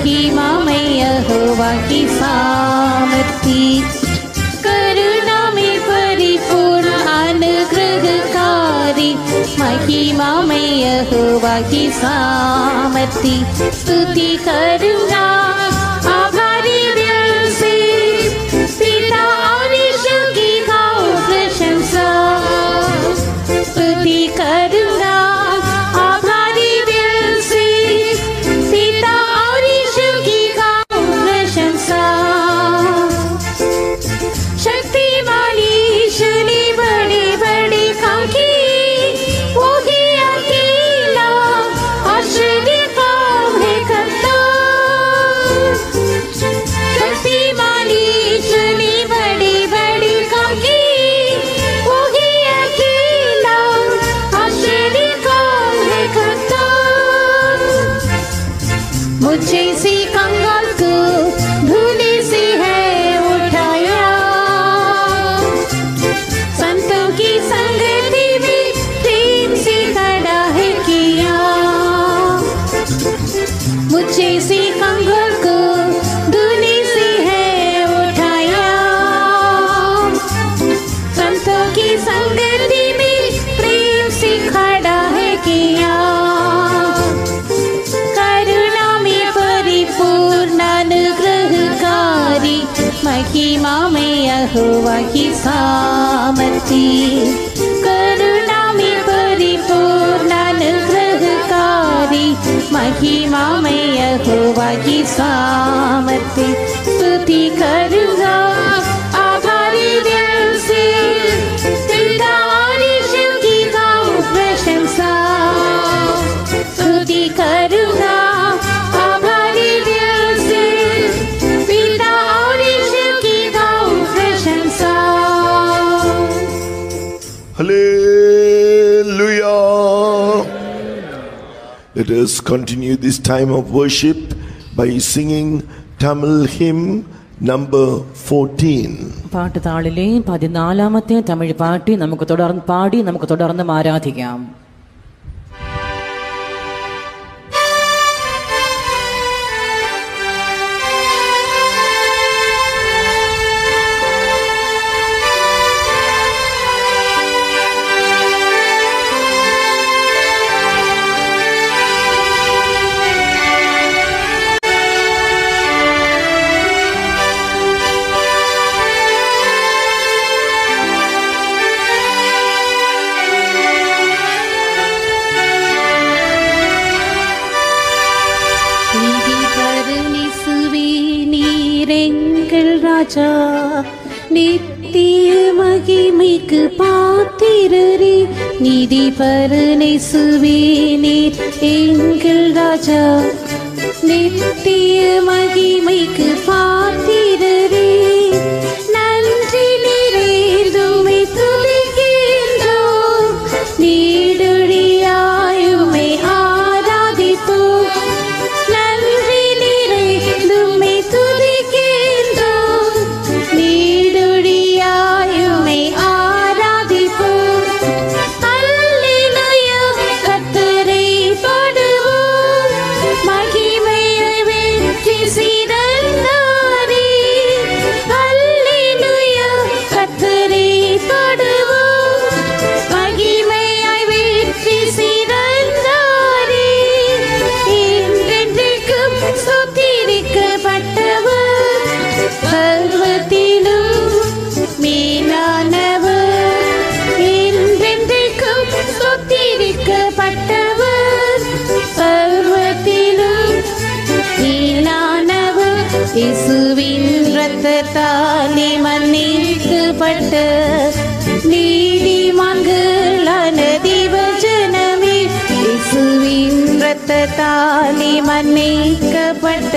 महिमामय यहोवा की सामर्थी करुणा में परिपूर्ण अनुग्रहकारी महिमामय यहोवा की सामर्थी स्तुति करूँगा आभारी दिल से पिता और यीशु की गाऊं प्रशंसा स्तुति करूँगा आभारी दिल से पिता और यीशु की गाऊं प्रशंसा शक्तिमान यीशु ने बड़े बड़े काम किए वो ही अकेला आश्चर्य काम है करता शक्तिमान यीशु ने बड़े बड़े काम किए वो ही अकेला आश्चर्य काम है करता मुझे सी कंगाल को धूले से है उठाया संतों की संगति में प्रेम से खड़ा है किया मुझे सी कंगाल को धूले से है उठाया संतों की संगति में प्रेम से खड़ा है किया करुणा में परिपूर्ण अनुग्रहकारी महिमा में यहोवा की सामर्थी करुणा में परिपूर्ण अनुग्रहकारी महिमा में यहोवा की सामर्थी स्तुति करूँगा आभारी दिल से पिता और यीशु की गाऊं प्रशंसा स्तुति करूँगा आभारी दिल से पिता और यीशु की गाऊं प्रशंसा Hallelujah. Let us continue this time of worship by singing Tamil hymn number fourteen. പാട്ട് താളിലെ പതിനാലാമത്തെ തമിഴ് പാട്ട് നമുക്ക് തുടർന്ന് പാടി നമുക്ക് തുടർന്ന് ആരാധിക്കാം. ராஜா நித்திய மகிமைக்கு பாத்திரரே நீதி பரநேசுவே நீர் எங்கள் ராஜா நித்திய மகிமைக்கு பாத்திரரே நன்றி நிறைந்துமை துதிக்கின்றோம் நீடுழியாயுமை ஆராதிப்போம் நன்றி நிறைந்துமை துதிக்கின்றோம் நீடுழியாயுமை ஆராதிப்போம் அல்லேலூயா கர்த்தரை பாடுவோம் மகிமையை வெற்றி சிறந்தாரே அல்லேலூயா கர்த்தரை பாடுவோம் மகிமையை வெற்றி சிறந்தாரே என்றென்றைக்கும் ஸ்தோத்திரிக்கப்பட்டவர் சர்வத்திலும் மேலானவர் என்றென்றைக்கும் ஸ்தோத்திரிக்கப்பட்டவர் சர்வத்திலும் மேலானவர் இயேசுவின் இரத்தத்தாலே மன்னிக்கப்பட்ட நீதிமான்களான தேவ ஜனமே இயேசுவின் இரத்தத்தாலே மன்னிக்கப்பட்ட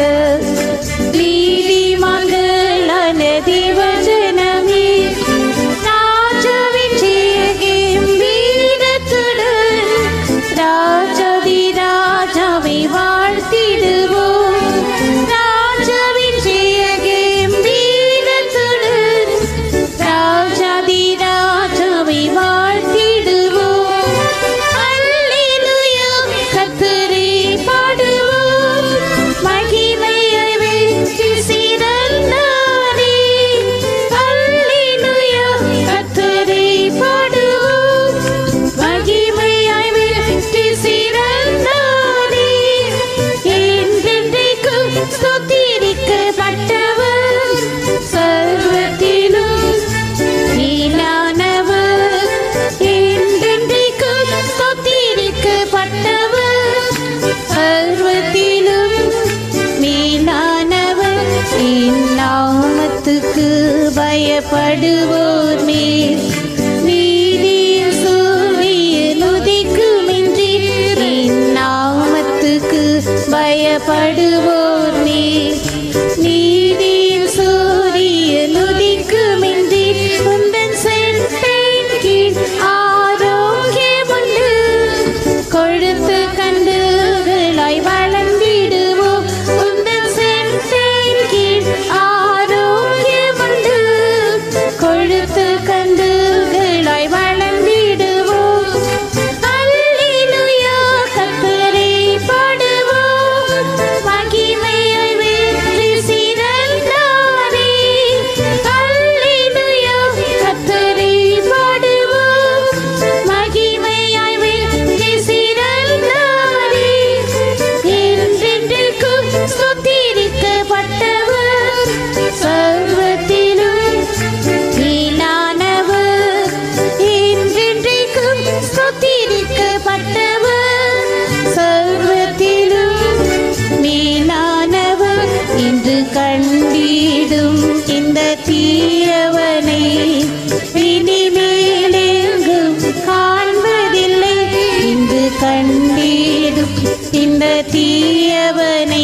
நீதிமான்களான தேவ ஜனமே ராஜாவின் ஜெய கம்பீரத்துடன் ராஜாதி ராஜாவை வாழ்த்திடுவோம் ராஜாவின் ஜெய கம்பீரத்துடன் ராஜாதி ராஜாவை வாழ்த்திடுவோம் அல்லேலூயா கர்த்தரை பாடுவோம் மகிமை பயப்படுவோர் மேல் நீதியின் சூரியன் உதிக்குமின்றி என் நாமத்துக்கு பயப்படுவோர் மேல் நீதியின் சூரியன் உதிக்குமின்றி உந்தன் செட்டையின் கீழ் ஆரோக்கியமுண்டு கொழுத்து கண்டுகளாய் வளர்ந்திடுவோம் உந்தன் செட்டையின் கீழ் ஆரோக்கியமுண்டு கொழுத்து கண்டுகளாய் வளர்ந்திடுவோம் அல்லேலூயா கர்த்தரை பாடுவோம் மகிமையாய் வெற்றி சிறந்தாரே அல்லேலூயா கர்த்தரை பாடுவோம் மகிமையாய் வெற்றி சிறந்தாரே என்றென்றைக்கும் ஸ்துதிக்கப்பட்டவர் சர்வத்திலும் மேலானவர் என்றென்றைக்கும் ஸ்துதிக்கப்பட்டவர் சர்வத்திலும் மேலானவர் இன்று கண்டிடும் இந்த தீயவனை இனிமேலெங்கும் காண்பதில்லை இன்று கண்டிடும் இந்த தீயவனை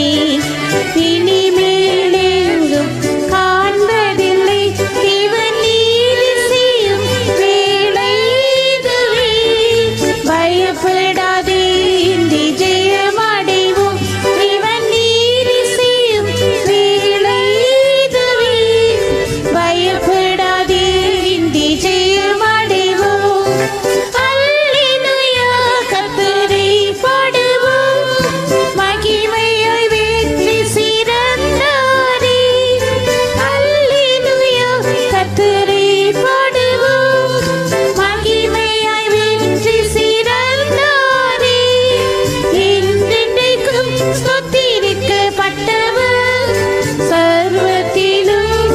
இனிமேலெங்கும் காண்பதில்லை இவன் நீதி செய்யும் வேளை இதுவே பயப்படாதே இன்று ஜெயமடைவோம் இவன் நீதி செய்யும் வேளை இதுவே பயப்படாதே இன்று ஜெயமடைவோம் அல்லேலூயா கர்த்தரை பாடுவோம் மகிமையாய் வெற்றி சிறந்தாரே அல்லேலூயா கர்த்தரை பாடுவோம் மகிமையாய் வெற்றி சிறந்தாரே என்றென்றைக்கும் ஸ்துதிக்கப்பட்டவர் சர்வத்திலும்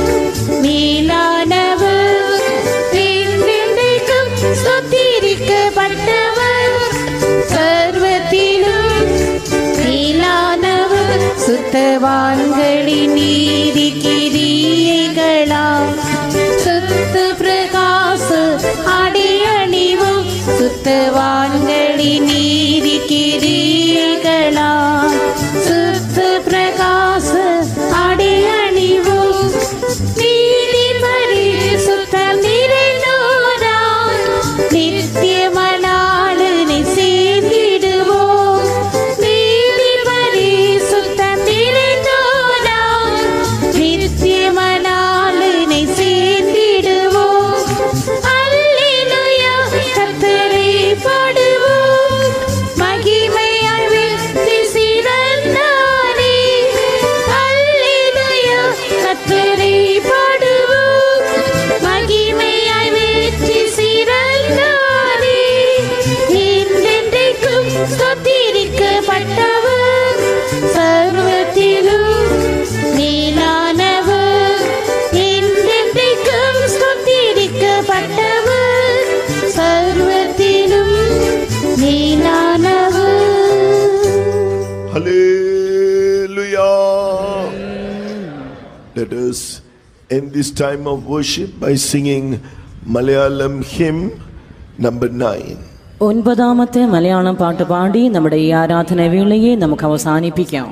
மேலானவர் என்றென்றைக்கும் ஸ்துதிக்கப்பட்டவர் சர்வத்திலும் மேலானவர் சுத்தவான்களின் நீதி கிரியைகளால் சுத்த பிரகாச அடியணிவும் சுத்தவான்களின் நீதி கிரியைகளால் சுத்த பிரகாச அடியணிவும் நீதி பரிசுத்தம் நிறைந்தோராய் நித்தியமனாளனை சேர்ந்திடுவோம் நீதி பரிசுத்தம் நிறைந்தோராய் நித்தியமனாளனை சேர்ந்திடுவோம் அல்லேலூயா கர்த்தரை பாடுவோம் மகிமையாய் வெற்றி சிறந்தாரே அல்லேலூயா கர்த்தரை பாடுவோம் மகிமையாய் வெற்றி சிறந்தாரே என்றென்றைக்கும் ஸ்துதிக்கப்பட்டவர் சர்வத்திலும் மேலானவர் என்றென்றைக்கும் ஸ்துதிக்கப்பட்டவர் சர்வத்திலும் மேலானவர் Hallelujah. Let us end this time of worship by singing Malayalam hymn number nine. ഒൻപതാമത്തെ മലയാളം പാട്ട് പാടി നമ്മുടെ ഈ ആരാധന വേളയെ നമുക്ക് അവസാനിപ്പിക്കാം.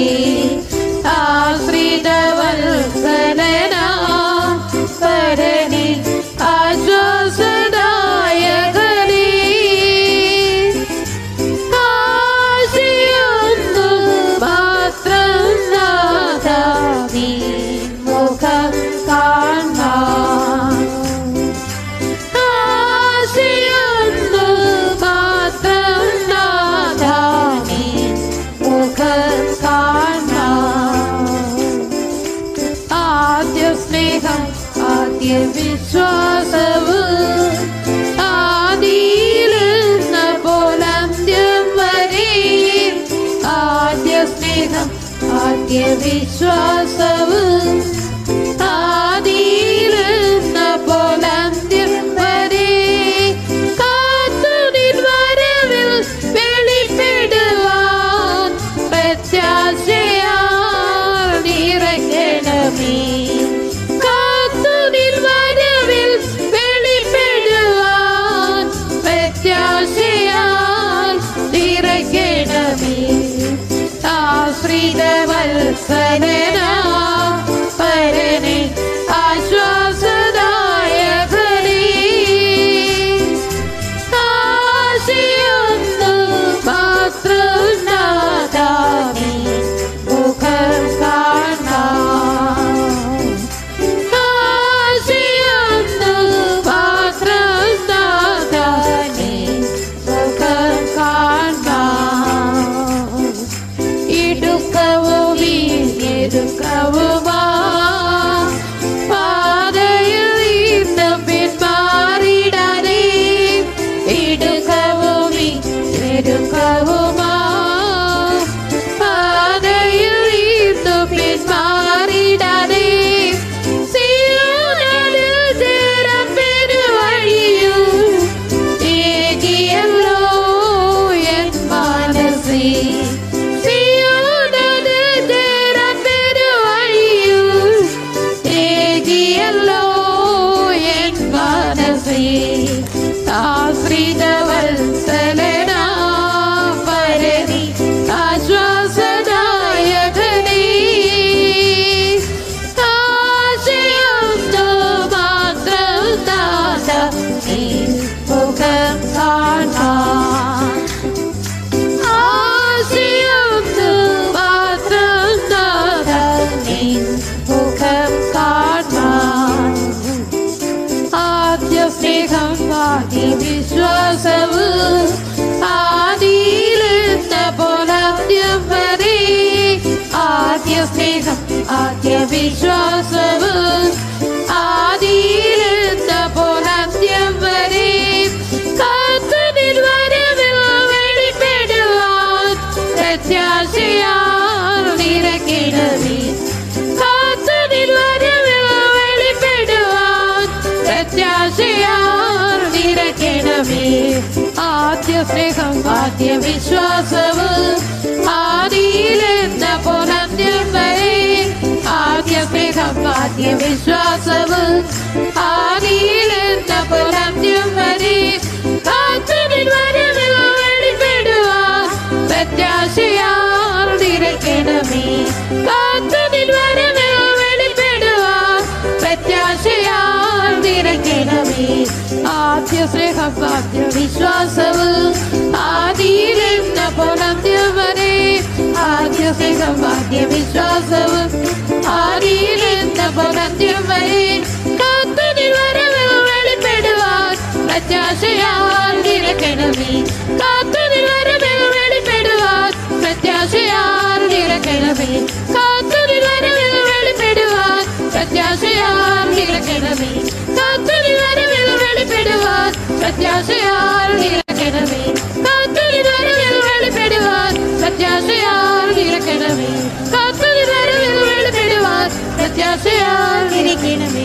ആശ്രിതവത്സലനാ പരനേ ആശ്വാസദായകനേ ആശയൊന്നു മാത്രം നാഥാ നിൻ മുഖം കാണാൻ ആശയൊന്നു മാത്രം നാഥാ നിൻ മുഖം കാണാൻ ആദ്യ സ്നേഹം ആദ്യ വിശ്വാസവും ആദിയിലെന്ന പോലന്ത്യം വരെ ആദ്യ സ്നേഹം ആദ്യ വിശ്വാസവും ആദിയിലെന്ന പോലന്ത്യം വരെ കാത്തു നിൻ വരവിൽ വെളിപ്പെടുവാൻ പ്രത്യാശയാൽ നിറയ്ക്കണമേ കാത്തു നിൻ വരവിൽ വെളിപ്പെടുവാൻ പ്രത്യാശയാൽ നിറയ്ക്കണമേ ആശ്രിതവത്സലനാ പരനേ ആശ്വാസദായകനേ ആശയൊന്നു മാത്രം നാഥാ നിൻ മുഖം കാണാൻ ആശയൊന്നു മാത്രം നാഥാ നിൻ മുഖം കാണാൻ ഇടുക്കവും ഞെരുക്കവുമാ പാതയിൽ വീണ്ടും പിന്മാറിടാനേ ഇടുക്കവും ഞെരുക്കവുമാ പാതയിൽ വീണ്ടും പിന്മാറിടാനേ സിയോനിൽ ചേരാൻ പെരുവഴിയും ഏകിയല്ലോ എൻ മനസ്സേ ആശ്രിതവത്സലനാ പരനേ ആശ്വാസദായകനേ ആശയൊന്നു മാത്രം നാഥാ നിൻ മുഖം കാണാൻ ആശയൊന്നു മാത്രം നാഥാ നിൻ മുഖം കാണാൻ ആദ്യ സ്നേഹം ആദ്യ വിശ്വാസവും ആദിയിലെന്ന പോലന്ത്യം വരെ ആദ്യ സ്നേഹം ആദ്യ വിശ്വാസവും ആദിയിലെന്ന പോലന്ത്യം വരെ കാത്തു നിൻ വരവിൽ വെളിപ്പെടുവാൻ പ്രത്യാശയാൽ നിറയ്ക്കണമേ കാത്തു നിൻ വരവിൽ വെളിപ്പെടുവാൻ പ്രത്യാശയാൽ നിറയ്ക്കണമേ ആദ്യ സ്നേഹം ആദ്യ വിശ്വാസവും ആദിയിലെന്ന പോലന്ത്യം വരെ ആദ്യ സ്നേഹം ആദ്യ വിശ്വാസവും ആദിയിലെന്ന പോലന്ത്യം വരെ കാത്തു നിൻ വരവിൽ വെളിപ്പെടുവാൻ പ്രത്യാശയാൽ നിറയ്ക്കണമേ കാത്തു നിൻ വരവിൽ വെളിപ്പെടുവാൻ പ്രത്യാശയാൽ നിറയ്ക്കണമേ ആദ്യ സ്നേഹം ആദ്യ വിശ്വാസവും ആദിയിലെന്ന പോലന്ത്യം വരെ ആദ്യ സ്നേഹം ആദ്യ വിശ്വാസവും ആദിയിലെന്ന പോലന്ത്യം വരെ കാത്തു നിൻ വരവിൽ വെളിപ്പെടുവാൻ പ്രത്യാശയാൽ നിറയ്ക്കണമേ കാത്തു നിൻ വരവിൽ വെളിപ്പെടുവാൻ പ്രത്യാശയാൽ നിറയ്ക്കണമേ കാത്തു നിൻ വരവിൽ വെളിപ്പെടുവാൻ പ്രത്യാശയാൽ നിറയ്ക്കണമേ കാത്തു നിൻ വരവിൽ വെളിപ്പെടുവാൻ പ്രത്യാശയാൽ നിറയ്ക്കണമേ കാത്തു നിൻ വരവിൽ വെളിപ്പെടുവാൻ പ്രത്യാശയാൽ നിറയ്ക്കണമേ കാത്തു നിൻ വരവിൽ വെളിപ്പെടുവാൻ പ്രത്യാശയാൽ നിറയ്ക്കണമേ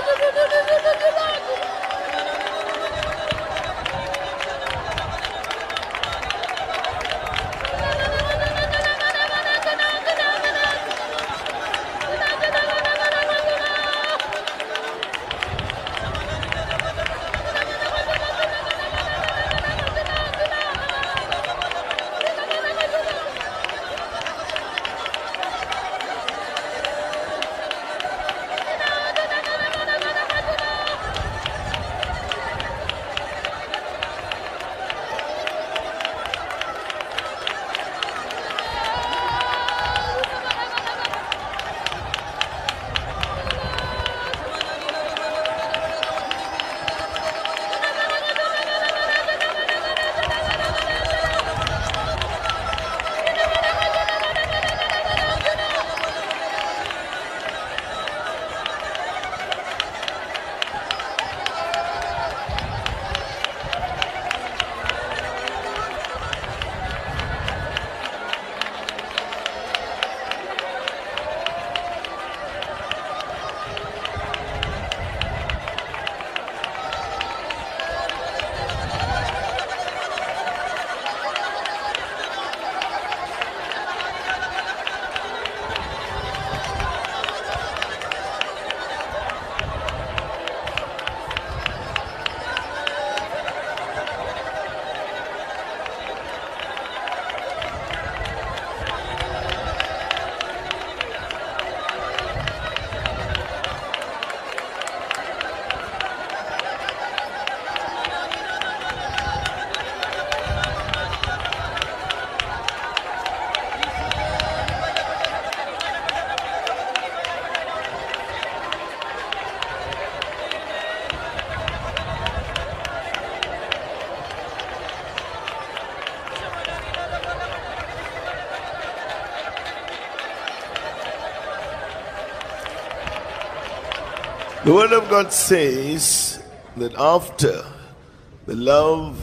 The word of God says that after the love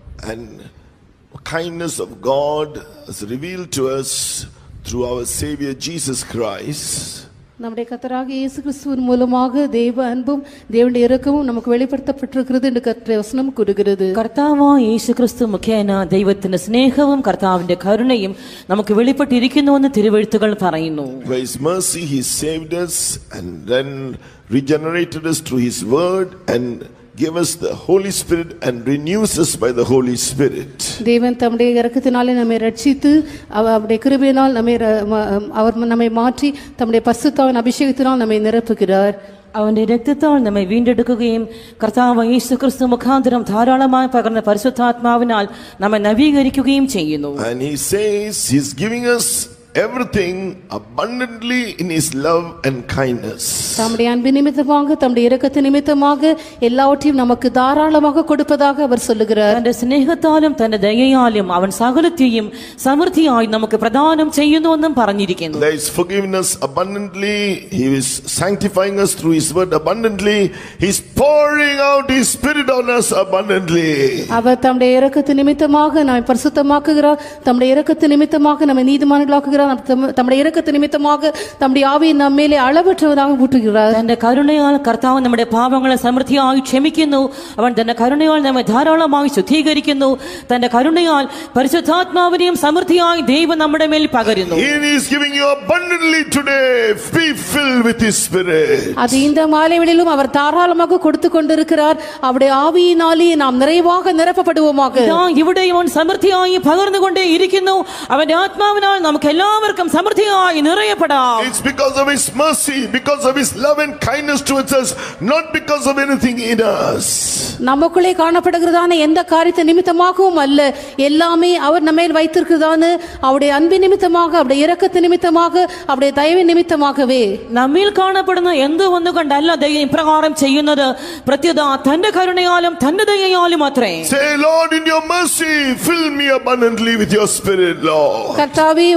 and kindness of God is revealed to us through our Savior Jesus Christ, நம்முடைய கர்த்தராகிய இயேசு கிறிஸ்துவின் மூலமாக தேவ அன்பும் தேவனுடைய இரக்கமும் நமக்கு வெளிப்படுத்தப்பட்டிருக்கிறது என்று கர்த்தருடைய வசனம் கூறுகிறது. കർത്താവായ യേശു ക്രിസ്തു മുഖേന ദൈവത്തിന്റെ സ്നേഹവും കർത്താവിന്റെ കരുണയും നമുക്ക് വെളിപ്പെട്ടിരിക്കുന്നുവെന്ന് തിരുവെഴുത്തുകൾ പറയുന്നു. By His mercy He saved us and then regenerated us through His word and give us the Holy Spirit and renews us by the Holy Spirit. தேவன் தம்முடைய இரக்கத்தினாலே நம்மை ரட்சித்து அவருடைய கிருபையினால் நம்மை அவர் நம்மை மாற்றி தம்முடைய பரிசுத்தாவின் அபிஷேகத்தினால் நம்மை நிரப்புகிறார். അവന്റെ രക്തത്താൽ നമ്മെ വീണ്ടെടുക്കുകയും കർത്താവ് യേശു ക്രിസ്തു മുഖാന്തരം ധാരാളമായി പകർന്ന പരിശുദ്ധാത്മാവിനാൽ നമ്മെ നവീകരിക്കുകയും ചെയ്യുന്നു. And He says He's giving us everything abundantly in His love and kindness. தம்முடைய அன்பு நிமித்தமாக தம்முடைய இரக்கத்தின் நிமித்தமாக எல்லாவற்றையும் நமக்கு தாராளமாக கொடுப்பதாக அவர் சொல்லுகிறார். തന്റെ സ്നേഹത്താലും തന്റെ ദയയാലും അവൻ സകലത്തെയും സമൃദ്ധിയായി നമുക്ക് പ്രദാനം ചെയ്യുന്നുവെന്നും പറഞ്ഞിരിക്കുന്നു. There is forgiveness abundantly. He is sanctifying us through His word abundantly. He is pouring out His Spirit on us abundantly. அவர் தம்முடைய இரக்கத்தின் நிமித்தமாக நம்மை பரிசுத்தமாக்குகிறார். தம்முடைய இரக்கத்தின் நிமித்தமாக நம்மை நீதிமான்களாக்குகிறார். தம்முடைய இரக்கத்தின் நிமித்தமாக தம்முடைய ஆவியை நம்ம மேலே அளவற்றவராக ஊற்றுகிறார். തന്റെ കരുണയാൽ കർത്താവ് നമ്മുടെ പാപങ്ങളെ സമൃദ്ധിയായി ക്ഷമിക്കുന്നു. അവൻ തന്റെ കരുണയാൽ നമ്മെ ധാരാളമായി ശുദ്ധീകരിക്കുന്നു. തന്റെ കരുണയാൽ പരിശുദ്ധാത്മാവിനെയും സമൃദ്ധിയായി ദൈവം നമ്മുടെ മേൽ പകരുന്നു. He is giving you abundantly today. Be filled with His Spirit. அது இந்த மாலைவேளையிலும் அவர் தாராளமாக கொடுத்து கொண்டிருக்கிறார். அவருடைய ஆவியினாலே நாம் நிறைவாக நிரப்பப்படுவோமாக. ഇവിടെ അവൻ സമൃദ്ധിയായി പകർന്നുകൊണ്ടേ ഇരിക്കുന്നു. അവന്റെ ആത്മാവിനാൽ നമുക്ക് എല്ലാവർക്കും സമൃദ്ധിയായി നിറയപ്പെടാം. It's because of His mercy, because of His love and kindness towards us, not because of anything in us. நமக்குள்ளே காணப்படுகிறதான எந்த காரியத்தை நிமித்தமாகவும் அல்ல, எல்லாமே அவர் நம்ம மேல் வைத்திருக்கிறதான அவருடைய அன்பின் நிமித்தமாக, அவருடைய இரக்கத்தின் நிமித்தமாக, அவருடைய தயவின் நிமித்தமாகவே. നമ്മിൽ കാണപ്പെടുന്ന എന്ത് ഒന്നുകൊണ്ടല്ല ദൈവം ഇപ്രകാരം ചെയ്യുന്നത്, പ്രത്യുത തന്റെ കരുണയാലും തന്റെ ദയയാലും അത്രേ. Say, Lord, in your mercy fill me abundantly with your Spirit, Lord. கர்த்தாவே, உம்முடைய இரக்க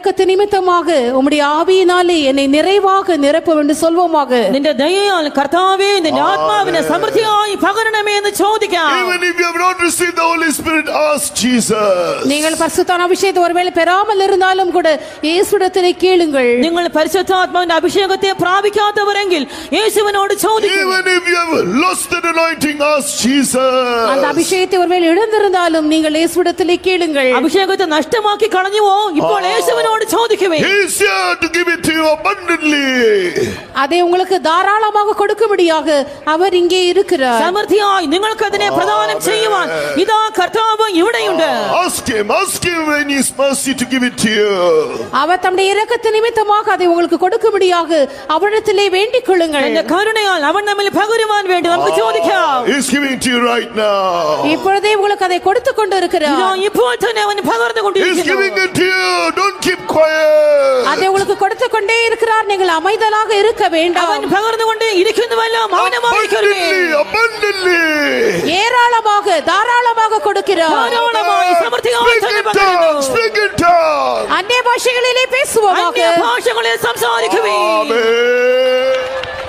இரக்கத்து நிமித்தமாக உம்முடைய ஆவியினாலே என்னை நிறைவாக நிரப்பும் என்று சொல்வோமாக. നിന്റെ ദയയാൽ കർത്താവേ നിന്റെ ആത്മാവിനെ സമൃദ്ധിയായി പകരണമേ എന്ന് ചോദിക്കാം. Even if you have not received the Holy Spirit, ask Jesus. நீங்கள் பரிசுத்தான அபிஷேகத்தை ஒருவேளை பெறாமல் இருந்தாலும் கூட இயேசுவிடத்திலே கேளுங்கள். നിങ്ങൾ പരിശുദ്ധാത്മാവിന്റെ അഭിഷേകത്തെ പ്രാപിക്കാത്തവരെങ്കിൽ യേശുവിനോട് ചോദിക്കുക. Even if you have lost the anointing, ask Jesus. அந்த அபிஷேகத்தை ஒருவேளை இழந்திருந்தாலும் நீங்கள் இயேசுவிடத்திலே கேளுங்கள். അഭിഷേകത്തെ നഷ്ടമാക്കി കളഞ്ഞുവോ ഇപ്പോൾ യേശുവിനോട് ചോദിക്കുവേ. He is here to give it to you abundantly. அதை உங்களுக்கு தாராளமாக கொடுக்கும்படியாக அவர் இங்கே இருக்கிறார். സമൃദ്ധിയായി നിങ്ങൾക്ക് അതിനെ പ്രദാനം ചെയ്യുവാൻ ഇതാ കർത്താവ് ഇവിടെയുണ്ട്. Ask him, ask him in his mercy to give it to you. அவர் தம்முடைய இரக்கத்து நிமித்தமாக அதை உங்களுக்கு கொடுக்கும்படியாக அவரிடத்திலே வேண்டிக் கொள்ளுங்கள். തന്റെ കരുണയാൽ അവൻ നമ്മിൽ പകരുവാൻ വേണ്ടി നമുക്ക് ചോദിക്കാം. He is giving to you right now. இப்பொழுதே உங்களுக்கு அதை கொடுத்து கொண்டிருக்கிறார். ഇതാ ഇപ്പോൾ തന്നെ അവൻ പകർന്നു He is കൊണ്ടിരിക്കുന്നു. giving it to you. Don't keep quiet. அதை உங்களுக்கு கொடுத்து கொண்டே இருக்கிறார். நீங்கள் அமைதலாக இருக்க வேண்டாம். അവൻ പകർന്നുകൊണ്ടേ ഇരിക്കുന്നുവല്ലോ, മൗനമായിരിക്കരുതേ. Abundantly, abundantly. ஏராளமாக தாராளமாக கொடுக்கிறார். ധാരാളമായി സമൃദ്ധിയായി തന്നെ Speak in പകരുന്നു. tongues, speak in tongues. அந்நிய பாஷைகளிலே பேசுவோமாக. അന്യ ഭാഷകളിൽ സംസാരിക്കുവേ. Amen.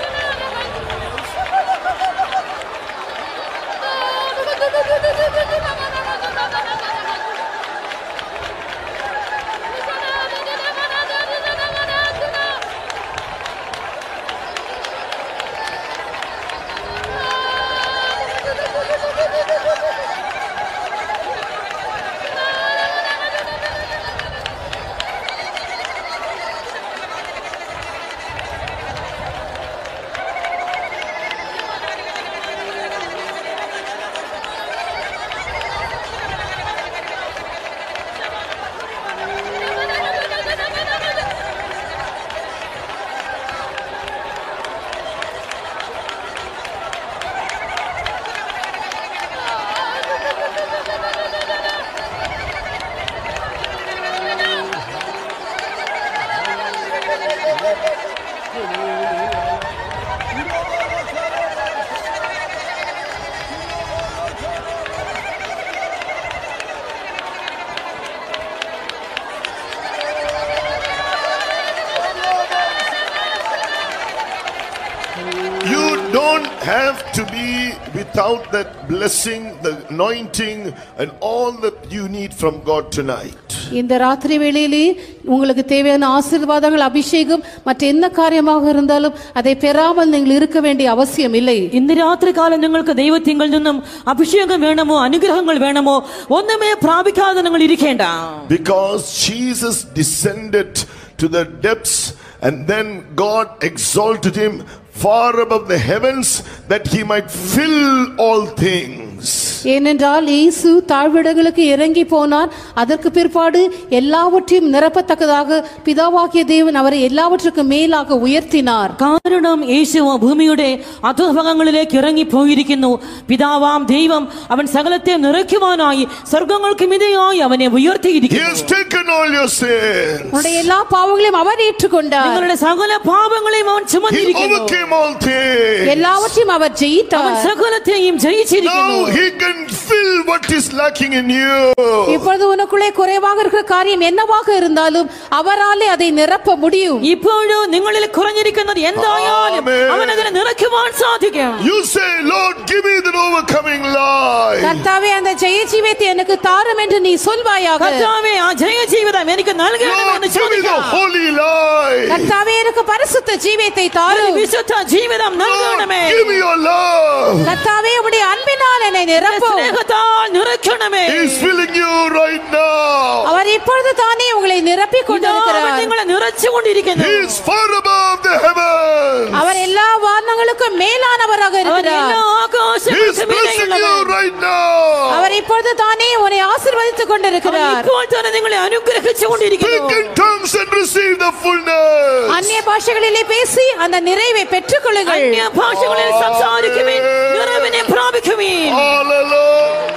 Have to be without that blessing, the anointing, and all that you need from God tonight. இந்த ராத்திரி வேளையிலே உங்களுக்கு தேவையான ஆசீர்வாதங்கள், அபிஷேகம், மற்ற என்ன காரியமாக இருந்தாலும் அதை பெறாமல் நீங்கள் இருக்க வேண்டிய அவசியம் இல்லை. ഇന്ന് രാത്രി കാലം നിങ്ങൾക്ക് ദൈവത്തിങ്കിൽ നിന്നും അഭിഷേകം വേണമോ അനുഗ്രഹങ്ങൾ വേണമോ ഒന്നുമേ പ്രാപിക്കാതെ നിങ്ങൾ ഇരിക്കേണ്ട. Because Jesus descended to the depths and then God exalted him far above the heavens that he might fill all things. ஏனென்றால் இயேசு தாழ்விடங்களுக்கு இறங்கி போனார். அதற்கு பிற்பாடு எல்லாவற்றையும் நிரப்பத்தக்கதாக பிதாவாகிய தேவன் அவரை எல்லாவற்றுக்கும் மேலாக உயர்த்தினார். കാരണം യേശു ഭൂമിയുടെ അധോഭാഗങ്ങളിലേക്ക് ഇറങ്ങി പോയിരിക്കുന്നു. പിതാവാം ദൈവം അവൻ സകലത്തെ നിറയ്ക്കുവാനായി സ്വർഗ്ഗങ്ങൾക്ക് മീതെയായി അവനെ ഉയർത്തിയിരിക്കുന്നു. He has taken all your sins. உங்களுடைய எல்லா பாவங்களையும் அவர் ஏற்றுக்கொண்டார். നിങ്ങളുടെ സകല പാപങ്ങളെയും അവൻ ചുമന്നിരിക്കുന്നു. He overcame all things. எல்லாவற்றையும் அவர் ஜெயித்தார். അവൻ സകലത്തെയും ജയിച്ചിരിക്കുന്നു. Now he can fill what is lacking in you. இப்பொழுது உனக்குள்ளே குறைவாக இருக்கிற காரியம் என்னவாக இருந்தாலும் அவராலே அதை நிரப்ப முடியும். ഇപ്പോഴും നിങ്ങളിൽ കുറഞ്ഞിരിക്കുന്നത് എന്തായാലും അവൻ അതിനെ നിറയ്ക്കുവാൻ സാധിക്കും. You say, Lord, give me the overcoming life. கர்த்தாவே அந்த ஜெய ஜீவியத்தை எனக்கு தாரும் என்று நீ சொல்வாயாக. കർത്താവേ ആ ജയ ജീവിതം എനിക്ക് നൽകണമെന്ന് ചോദിക്കുക. Holy life. கர்த்தாவே எனக்கு பரிசுத்த ஜீவியத்தை தாரும். വിശുദ്ധ ജീവിതം നൽകണമേ. Give me your love. கர்த்தாவே உம்முடைய அன்பினால் என்னை நிரப்பும். സ്നേഹത്താൽ നിറയ്ക്കണമേ. He is filling you right now. அவர் இப்பொழுது தானே உங்களை நிரப்பிக் கொண்டிருக்கிறார். അവൻ നിങ്ങളെ നിറച്ചുകൊണ്ടിരിക്കുന്നു. He is far above the heavens. அவர் எல்லா வானங்களுக்கும் மேலானவராக അവൻ இருக்கிறார். എല്ലാ He is ആകാശങ്ങൾക്കും blessing you മേലെയുള്ളവൻ. right now. அவர் இப்பொழுது தானே உன்னை ஆசீர்வதித்துக் അവൻ கொண்டிருக்கிறார். ഇപ്പോൾ തന്നെ നിങ്ങളെ അനുഗ്രഹിച്ചുകൊണ്ടിരിക്കുന്നു. Speak in tongues and receive the fullness. அந்நிய பாஷைகளிலே பேசி அந்த நிறைவை பெற்றுக் கொள்ளுங்கள். അന്യ ഭാഷകളിൽ സംസാരിക്കുവിൻ, നിറവിനെ പ്രാപിക്കുവിൻ. Hallelujah.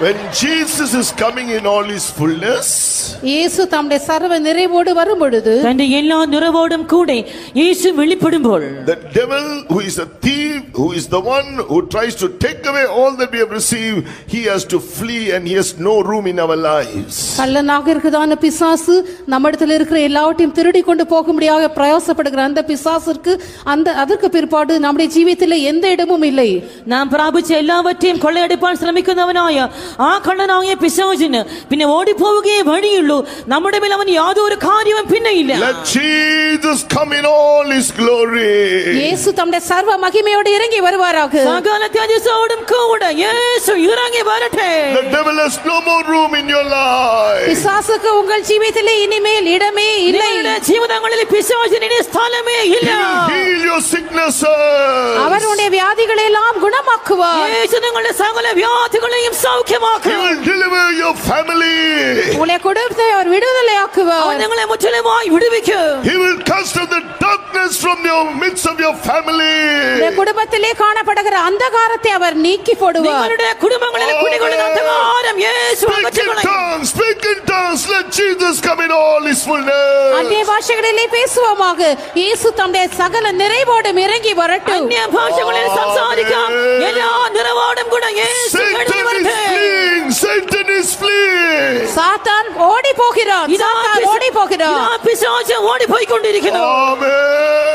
When Jesus is coming in all his fullness, இயேசு தம்முடைய சர்வ நிறைவோடு வரும் பொழுது തന്റെ എല്ലാ നിറവോടും കൂടെ യേശു വെളിപ്പെടുമ്പോൾ the devil who is a thief, who is the one who tries to take away all that we have received, he has to flee and he has no room in our lives. கள்ளனாக இருக்கிறதான பிசாசு நம்மிடத்தில் இருக்கிற எல்லாவற்றையும் திருடி கொண்டு போக முடியாத பிரயாசப்படுகிற அந்த பிசாசிற்கு அந்த அதற்கு பிற்பாடு நம்முடைய ஜீவிதத்தில் எந்த இடமும் இல்லை. നാം പ്രാപിച്ച എല്ലാവற்றைയും കൊള്ളയടിപ്പാൻ ശ്രമിക്കുന്നവനായ ആ കള്ളനായ പിശാചിന് പിന്നെ ഓടിപ്പോവുകയേ വഴിയുള്ളൂ. നമ്മുടെ മേൽ അവൻ യാതൊരു കാര്യവും പിന്നെയില്ല. Let Jesus come in all his glory. இயேசு தம்முடைய சர்வ மகிமையோடு இறங்கி வருவாராக. സകല തേജസ്സോടും കൂടെ യേശു ഇറങ്ങി വരട്ടെ. The devil has no more room in your life. பிசாசுக்கு உங்கள் ஜீவிதத்திலே இனிமேல் இடமே இல்லை. നിങ്ങളുടെ ജീവിതങ്ങളിൽ പിശാചിന് ഇനി സ്ഥലമേ ഇല്ല. He will heal your sicknesses. அவர் உடைய வியாதிகளை எல்லாம் குணமாக்குவார். യേശു നിങ്ങളുടെ സകല വ്യാധികളെയും സൗഖ്യമാക്കും. He will deliver your family. உங்களை கொடுத்து அவர் விடுதலையாக்குவார். അവൻ നിങ്ങളെ മുற்றிലുമായി വിടുവിക്കും. He will cast out the darkness from your midst of your family. உங்கள் குடும்பத்திலே காணப்படுகிற அந்தகாரத்தை அவர் நீக்கி போடுவார். നിങ്ങളുടെ കുടുംബങ്ങളിലെ കുടികൊള്ളുന്ന അന്ധകാരം യേശു Speak in അകറ്റിക്കളയും. tongues, speak in tongues. Let Jesus come in all his fullness. அந்நிய பாஷைகளிலே பேசுவோமாக. இயேசு தம்முடைய சகல நிறைவோடும் இறங்கி வரட்டும். അന്യ ഭാഷകളിൽ സംസാരിക്കാം. എല്ലാ നിറവോടും കൂടെ യേശു Satan is വരട്ടെ. fleeing. Satan is fleeing. சாத்தான் ஓடி போகிறான். ഇതാ சாத்தான் പിശാ- ஓடி போகிறான். ഇതാ പിശാച് ഓടിപ്പോയിക്കൊണ്ടിരിക്കുന്നു. Amen.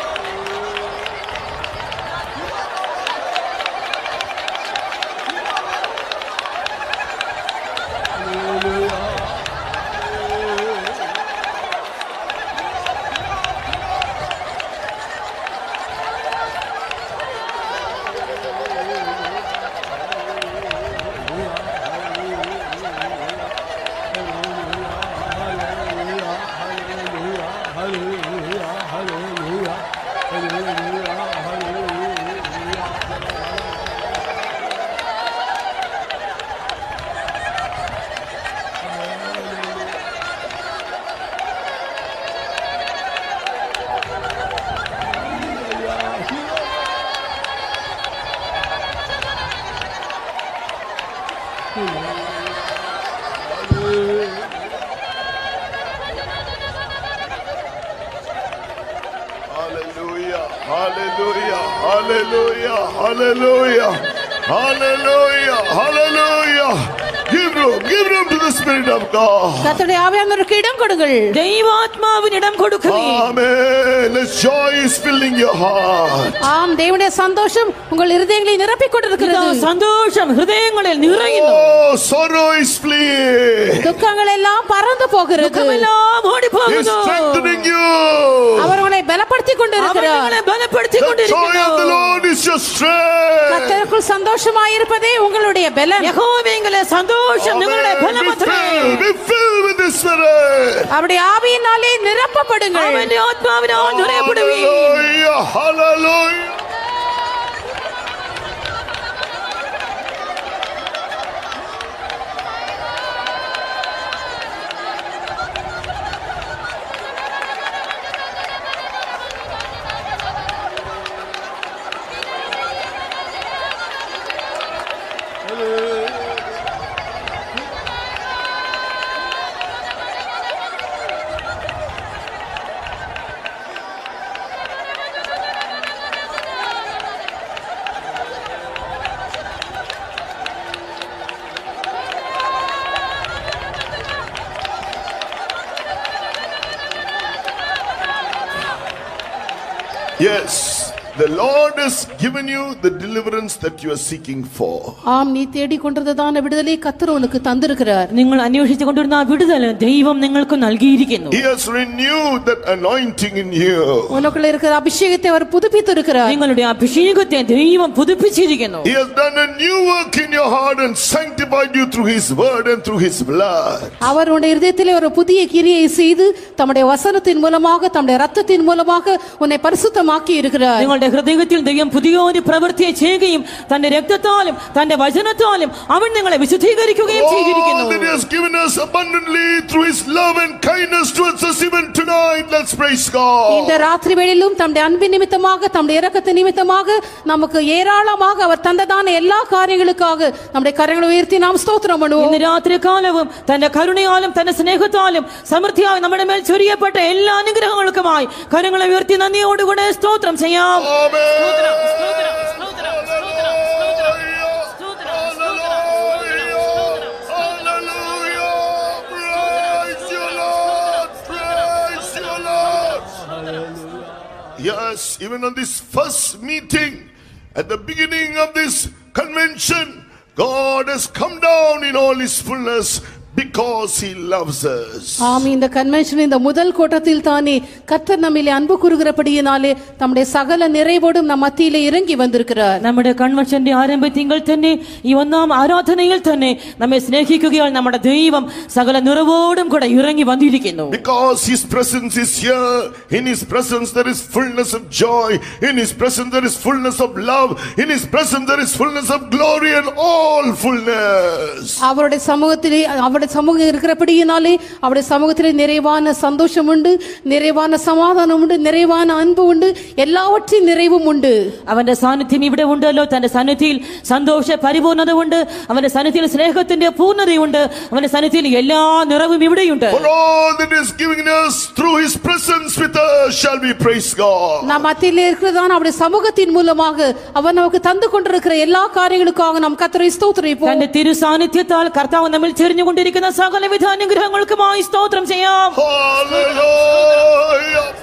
Hallelujah, hallelujah, hallelujah, hallelujah, hallelujah, hallelujah. Give room, give room to the Spirit of God. கர்த்தருடைய ஆவியானவருக்கு இடம் கொடுங்கள். ദൈവാത്മാവിന് ഇടം കൊടുക്കുകയും Amen. Let joy is filling your heart. ஆம், தேவனுடைய சந்தோஷம் உங்கள் இருதயங்களை நிரப்பிக் கொண்டிருக்கிறது. സന്തോഷം ഹൃദയങ്ങളിൽ നിറയുന്നു. Oh, sorrow is fleeing. துக்கங்கள் எல்லாம் பறந்து போகிறது. ദുഃഖമെല്ലാം He is ഓടിപ്പോകുന്നു. strengthening you. அவர் உங்களை பலப்படுத்திக் അവൻ கொண்டிருக்கிறார். നിങ്ങളെ The joy of the ബലപ്പെടുത്തിക്കൊണ്ടിരിക്കുന്നു. Lord is your strength. கர்த்தருக்குள் சந்தோஷமாயிருப்பதே உங்களுடைய பலன். യഹോവയിലെ സന്തോഷം നിങ്ങളുടെ Amen. Be ബലമത്രേ. filled, be filled with the Spirit. அவருடைய ஆவியினாலே நிரப்பப்படுங்கள். അവന്റെ ആത്മാവിനാൽ നിറയപ്പെടുവീൻ. Hallelujah, hallelujah. Yes, the Lord has given you the deliverance that you are seeking for. ஆம், நீ தேடிக் கொண்டிருந்ததான விடுதலை கர்த்தர் உனக்கு தந்திருக்கிறார். നിങ്ങൾ അന്വേഷിച്ചു കൊണ്ടിരുന്ന ആ വിടുതൽ ദൈവം നിങ്ങൾക്ക് നൽകിയിരിക്കുന്നു. He has renewed that anointing in you. உனக்குள்ள இருக்கிற அபிஷேகத்தை அவர் புதுப்பித்திருக்கிறார். നിങ്ങളുടെ അഭിഷേകത്തെ ദൈവം പുതുപ്പിച്ചിരിക്കുന്നു. He has done a new work in your heart and sanctified you through His word and through His blood. அவர் உன்னுடைய இதயத்திலே ஒரு புதிய கிரியை செய்து தம்முடைய வசனத்தின் மூலமாக தம்முடைய இரத்தத்தின் மூலமாக உன்னை பரிசுத்தமாக்கி இருக்கிறார். നിങ്ങളുടെ അവന്റെ ഹൃദയത്തിൽ ദൈവം പുതിയൊരു പ്രവൃത്തിയെ ചെയ്യുകയും തന്റെ രക്തത്താലും തന്റെ വചനത്താലും അവൻ നിങ്ങളെ വിശുദ്ധീകരിക്കുകയും ചെയ്തിരിക്കുന്നു. All that he has given us abundantly through his love and kindness towards us even tonight. Let's praise God. இந்த ராத்திரி வேளையிலும் தம்முடைய அன்பின் நிமித்தமாக தம்முடைய இரக்கத்தின் நிமித்தமாக நமக்கு ஏராளமாக அவர் தந்ததான எல்லா காரியங்களுக்காக நம்முடைய கரங்களை உயர்த்தி நாம் ஸ்தோத்திரம் பண்ணுவோம். ഇന്ന് രാത്രി കാലവും തന്റെ കരുണയാലും തന്റെ സ്നേഹത്താലും സമൃദ്ധിയായി നമ്മുടെ മേൽ ചൊരിയപ്പെട്ട എല്ലാ അനുഗ്രഹങ്ങൾക്കുമായി കരങ്ങളെ ഉയർത്തി നന്ദിയോടുകൂടെ സ്തോത്രം ചെയ്യാം. Yes, even on this first meeting, at the beginning of this convention, God has come down in all his fullness because he loves us. ஆம், இந்த கன்வென்ஷன் இந்த முதல் கூட்டத்தில் தானே கர்த்தர் நம்மிலே அன்பு கூறுகிறபடியினாலே தம்முடைய சகல நிறைவோடும் நம் மத்தியிலே இறங்கி வந்திருக்கிறார். നമ്മുടെ കൺവെൻഷന്റെ ആരംഭത്തിൽ തന്നെ ഈ ഒന്നാം ആരാധനയിൽ തന്നെ നമ്മെ സ്നേഹിക്കുകയാൽ നമ്മുടെ ദൈവം സകല നിറവോടും കൂടെ ഇറങ്ങി വന്നിരിക്കുന്നു. Because his presence is here. In his presence there is fullness of joy. In his presence there is fullness of love. In his presence there is fullness of glory and all fullness. அவருடைய சமூகத்திலே அவருடைய சமூகம் இருக்கிறபடியினாலே அவருடைய சமூகத்திலே நிறைவான சந்தோஷம் உண்டு, நிறைவான சமாதானம் உண்டு, நிறைவான அன்பு உண்டு, எல்லாவற்றின் நிறைவும் உண்டு. അവന്റെ സാന്നിധ്യം ഇവിടെ ഉണ്ടല്ലോ. തന്റെ സന്നിധിയിൽ സന്തോഷ പരിപൂർണത ഉണ്ട്. അവന്റെ സന്നിധിയിൽ സ്നേഹത്തിന്റെ പൂർണ്ണതയുണ്ട്. അവന്റെ സന്നിധിയിൽ എല്ലാ നിറവും ഇവിടെയുണ്ട്. For all that is giving us through his presence with us shall we praise God. நாம் மத்தியிலே இருக்கிறதான அவருடைய சமூகத்தின் மூலமாக அவர் நமக்கு தந்து கொண்டிருக்கிற எல்லா காரியங்களுக்காக நாம் கர்த்தரை ஸ்தோத்திரிப்போம். തന്റെ തിരു സാന്നിധ്യത്താൽ കർത്താവ് നമ്മിൽ ചെറിഞ്ഞുകൊണ്ടിരിക്കുന്ന സകലവിധ അനുഗ്രഹങ്ങൾക്കുമായി സ്തോത്രം ചെയ്യാം. Hallelujah.